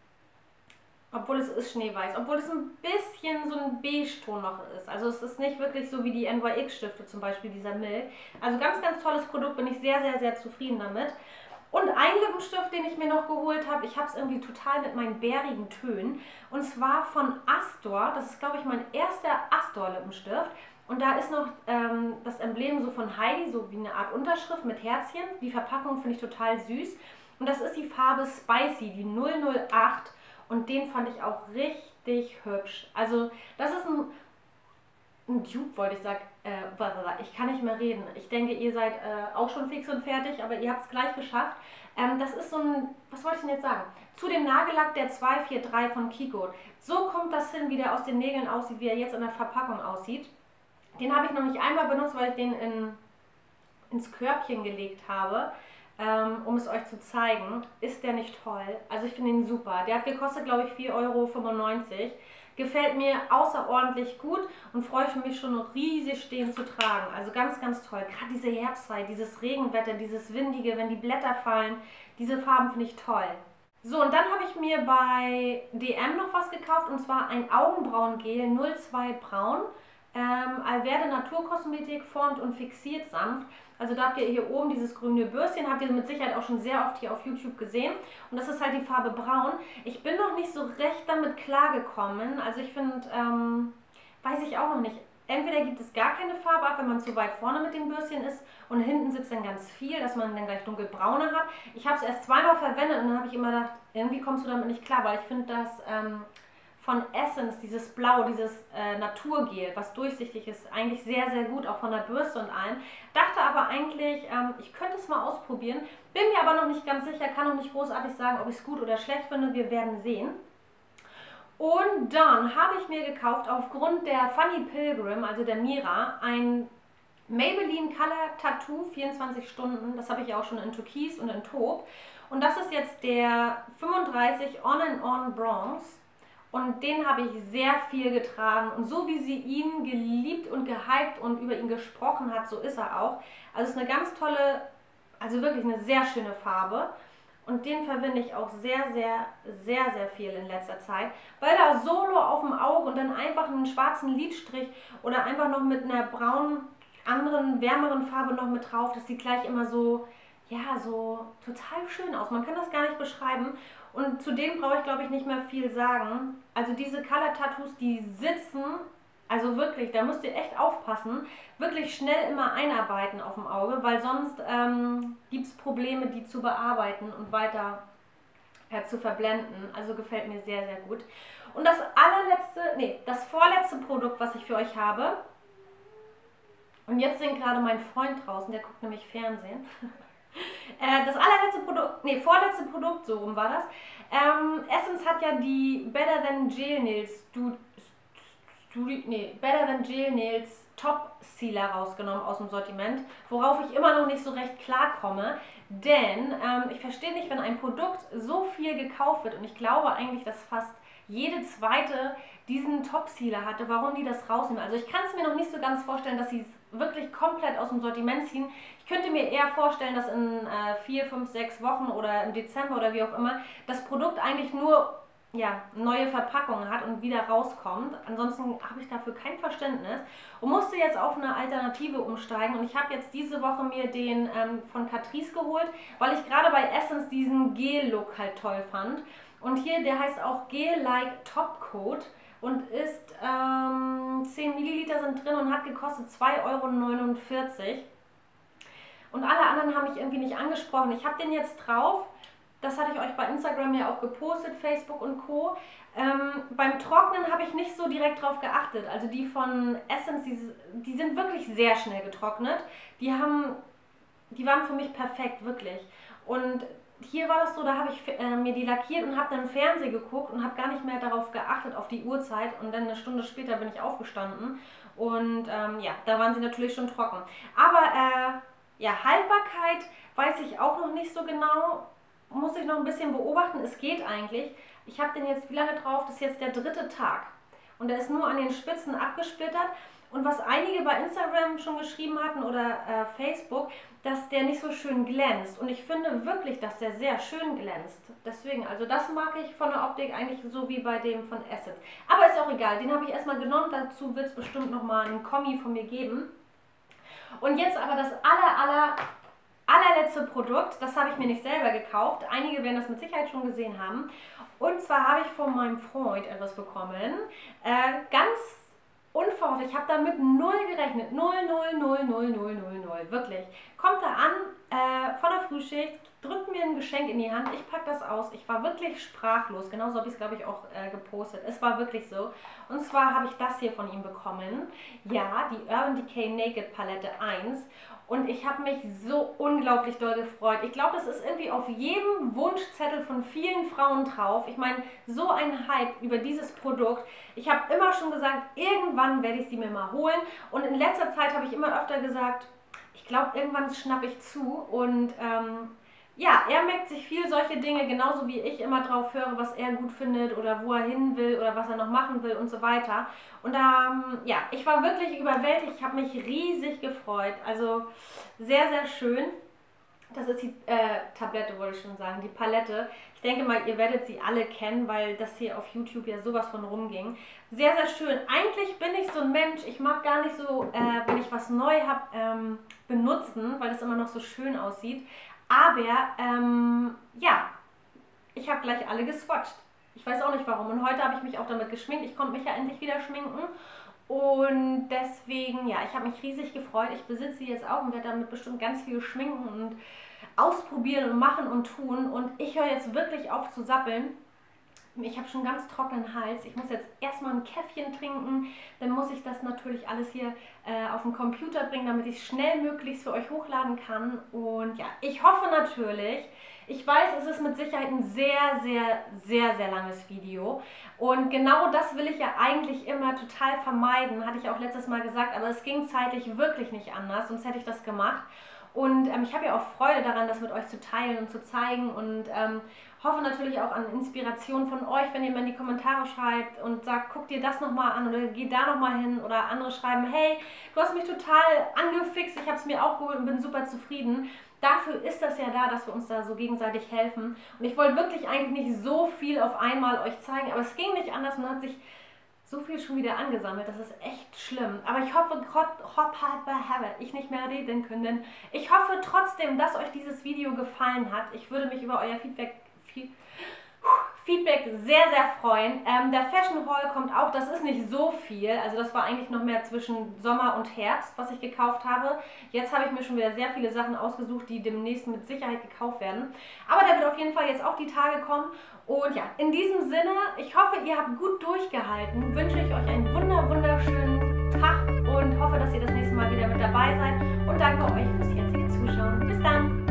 Obwohl es ist Schneeweiß, obwohl es ein bisschen so ein Beige-Ton noch ist. Also es ist nicht wirklich so wie die NYX-Stifte, zum Beispiel dieser Milk. Also ganz, ganz tolles Produkt, bin ich sehr, sehr, sehr zufrieden damit. Und ein Lippenstift, den ich mir noch geholt habe, ich habe es irgendwie total mit meinen bärigen Tönen. Und zwar von Astor, das ist glaube ich mein erster Astor-Lippenstift. Und da ist noch das Emblem so von Heidi, so wie eine Art Unterschrift mit Herzchen. Die Verpackung finde ich total süß. Und das ist die Farbe Spicy, die 008. Und den fand ich auch richtig hübsch. Also das ist ein Dupe, wollte ich sagen. Ich kann nicht mehr reden. Ich denke, ihr seid auch schon fix und fertig, aber ihr habt es gleich geschafft. Das ist so ein, was wollte ich denn jetzt sagen? Zu dem Nagellack der 243 von Kiko. So kommt das hin, wie der aus den Nägeln aussieht, wie er jetzt in der Verpackung aussieht. Den habe ich noch nicht einmal benutzt, weil ich den ins Körbchen gelegt habe. Um es euch zu zeigen, ist der nicht toll. Also ich finde ihn super. Der hat gekostet, glaube ich, 4,95 €. Gefällt mir außerordentlich gut und freue ich mich schon riesig, den zu tragen. Also ganz, ganz toll. Gerade diese Herbstzeit, dieses Regenwetter, dieses Windige, wenn die Blätter fallen, diese Farben finde ich toll. So, und dann habe ich mir bei DM noch was gekauft, und zwar ein Augenbrauengel 02 Braun. Alverde Naturkosmetik formt und fixiert sanft. Also da habt ihr hier oben dieses grüne Bürstchen, habt ihr mit Sicherheit auch schon sehr oft hier auf YouTube gesehen. Und das ist halt die Farbe Braun. Ich bin noch nicht so recht damit klargekommen. Also ich finde, weiß ich auch noch nicht. Entweder gibt es gar keine Farbe ab, wenn man zu weit vorne mit dem Bürstchen ist und hinten sitzt dann ganz viel, dass man dann gleich dunkelbraune hat. Ich habe es erst zweimal verwendet und dann habe ich immer gedacht, irgendwie kommst du damit nicht klar, weil ich finde das von Essence, dieses Blau, dieses Naturgel, was durchsichtig ist, eigentlich sehr, sehr gut, auch von der Bürste und allem. Dachte aber eigentlich, ich könnte es mal ausprobieren, bin mir aber noch nicht ganz sicher, kann noch nicht großartig sagen, ob ich es gut oder schlecht finde, wir werden sehen. Und dann habe ich mir gekauft, aufgrund der Funny Pilgrim, also der Mira, ein Maybelline Color Tattoo 24 Stunden. Das habe ich auch schon in Türkis und in Taupe. Und das ist jetzt der 35 On and On Bronze. Und den habe ich sehr viel getragen. Und so wie sie ihn geliebt und gehypt und über ihn gesprochen hat, so ist er auch. Also es ist eine ganz tolle, also wirklich eine sehr schöne Farbe. Und den verwende ich auch sehr, sehr, sehr, sehr viel in letzter Zeit. Weil da Solo auf dem Auge und dann einfach einen schwarzen Lidstrich oder einfach noch mit einer braunen, anderen, wärmeren Farbe noch mit drauf. Das sieht gleich immer so, ja, so total schön aus. Man kann das gar nicht beschreiben. Und zu denen brauche ich, glaube ich, nicht mehr viel sagen. Also diese Color-Tattoos, die sitzen, also wirklich, da müsst ihr echt aufpassen, wirklich schnell immer einarbeiten auf dem Auge, weil sonst gibt es Probleme, die zu bearbeiten und weiter zu verblenden. Also gefällt mir sehr, sehr gut. Und das das vorletzte Produkt, was ich für euch habe, und jetzt singt gerade mein Freund draußen, der guckt nämlich Fernsehen. Das vorletzte Produkt, so rum war das. Essence hat ja die Better Than Gel Nails Top Sealer rausgenommen aus dem Sortiment, worauf ich immer noch nicht so recht klarkomme, denn ich verstehe nicht, wenn ein Produkt so viel gekauft wird, und ich glaube eigentlich, dass fast jede zweite diesen Top-Sealer hatte, warum die das rausnehmen. Also ich kann es mir noch nicht so ganz vorstellen, dass sie es wirklich komplett aus dem Sortiment ziehen. Ich könnte mir eher vorstellen, dass in 4, 5, 6 Wochen oder im Dezember oder wie auch immer das Produkt eigentlich nur neue Verpackungen hat und wieder rauskommt. Ansonsten habe ich dafür kein Verständnis und musste jetzt auf eine Alternative umsteigen. Und ich habe jetzt diese Woche mir den von Catrice geholt, weil ich gerade bei Essence diesen Gel-Look halt toll fand. Und hier, der heißt auch Gel-Like Top Coat und ist 10 Milliliter sind drin und hat gekostet 2,49 € Und alle anderen haben mich irgendwie nicht angesprochen. Ich habe den jetzt drauf. Das hatte ich euch bei Instagram ja auch gepostet, Facebook und Co. Beim Trocknen habe ich nicht so direkt drauf geachtet. Also die von Essence, die sind wirklich sehr schnell getrocknet. Die waren für mich perfekt, wirklich. Und hier war das so, da habe ich mir die lackiert und habe dann im Fernsehen geguckt und habe gar nicht mehr darauf geachtet, auf die Uhrzeit. Und dann eine Stunde später bin ich aufgestanden. Und da waren sie natürlich schon trocken. Aber Haltbarkeit weiß ich auch noch nicht so genau. Muss ich noch ein bisschen beobachten. Es geht eigentlich. Ich habe den jetzt wie lange drauf? Das ist jetzt der 3. Tag. Und der ist nur an den Spitzen abgesplittert. Und was einige bei Instagram schon geschrieben hatten oder Facebook, dass der nicht so schön glänzt. Und ich finde wirklich, dass der sehr schön glänzt. Deswegen, also das mag ich von der Optik eigentlich so wie bei dem von Essence. Aber ist auch egal. Den habe ich erstmal genommen. Dazu wird es bestimmt nochmal einen Kommi von mir geben. Und jetzt aber das allerletzte Produkt, das habe ich mir nicht selber gekauft. Einige werden das mit Sicherheit schon gesehen haben. Und zwar habe ich von meinem Freund etwas bekommen. Ganz unverhofft. Ich habe damit 0 gerechnet. 0, 0, 0, 0, 0, 0, 0. Wirklich. Kommt da an von der Frühschicht, drückt mir ein Geschenk in die Hand. Ich packe das aus. Ich war wirklich sprachlos. Genauso habe ich es, glaube ich, auch gepostet. Es war wirklich so. Und zwar habe ich das hier von ihm bekommen. Ja, die Urban Decay Naked Palette 1. Und ich habe mich so unglaublich doll gefreut. Ich glaube, das ist irgendwie auf jedem Wunschzettel von vielen Frauen drauf. Ich meine, so ein Hype über dieses Produkt. Ich habe immer schon gesagt, irgendwann werde ich sie mir mal holen. Und in letzter Zeit habe ich immer öfter gesagt, ich glaube, irgendwann schnappe ich zu. Und er merkt sich viel solche Dinge, genauso wie ich immer drauf höre, was er gut findet oder wo er hin will oder was er noch machen will und so weiter. Und ich war wirklich überwältigt, ich habe mich riesig gefreut. Also sehr, sehr schön. Das ist die Tablette, wollte ich schon sagen, die Palette. Ich denke mal, ihr werdet sie alle kennen, weil das hier auf YouTube ja sowas von rumging. Sehr, sehr schön. Eigentlich bin ich so ein Mensch, ich mag gar nicht so, wenn ich was neu habe, benutzen, weil es immer noch so schön aussieht. Aber, ich habe gleich alle geswatcht. Ich weiß auch nicht warum. Und heute habe ich mich auch damit geschminkt. Ich konnte mich ja endlich wieder schminken. Und deswegen, ich habe mich riesig gefreut. Ich besitze sie jetzt auch und werde damit bestimmt ganz viel schminken und ausprobieren und machen und tun. Und ich höre jetzt wirklich auf zu sappeln. Ich habe schon ganz trockenen Hals. Ich muss jetzt erstmal ein Käffchen trinken. Dann muss ich das natürlich alles hier auf den Computer bringen, damit ich es schnellmöglichst für euch hochladen kann. Und ich hoffe natürlich, ich weiß, es ist mit Sicherheit ein sehr, sehr, sehr, sehr langes Video. Und genau das will ich ja eigentlich immer total vermeiden. Hatte ich auch letztes Mal gesagt, aber es ging zeitlich wirklich nicht anders, sonst hätte ich das gemacht. Und ich habe ja auch Freude daran, das mit euch zu teilen und zu zeigen und hoffe natürlich auch an Inspiration von euch, wenn ihr mir in die Kommentare schreibt und sagt, guck dir das nochmal an oder geh da nochmal hin, oder andere schreiben, hey, du hast mich total angefixt, ich habe es mir auch geholt und bin super zufrieden. Dafür ist das ja da, dass wir uns da so gegenseitig helfen. Und ich wollte wirklich eigentlich nicht so viel auf einmal euch zeigen, aber es ging nicht anders und hat sich so viel schon wieder angesammelt, das ist echt schlimm. Aber ich hoffe, ich nicht mehr reden können. Ich hoffe trotzdem, dass euch dieses Video gefallen hat. Ich würde mich über euer Feedback sehr, sehr freuen. Der Fashion Haul kommt auch, das ist nicht so viel. Also das war eigentlich noch mehr zwischen Sommer und Herbst, was ich gekauft habe. Jetzt habe ich mir schon wieder sehr viele Sachen ausgesucht, die demnächst mit Sicherheit gekauft werden. Aber der wird auf jeden Fall jetzt auch die Tage kommen. Und in diesem Sinne, ich hoffe, ihr habt gut durchgehalten. Wünsche ich euch einen wunderschönen Tag und hoffe, dass ihr das nächste Mal wieder mit dabei seid. Und danke euch fürs jetzige Zuschauen. Bis dann!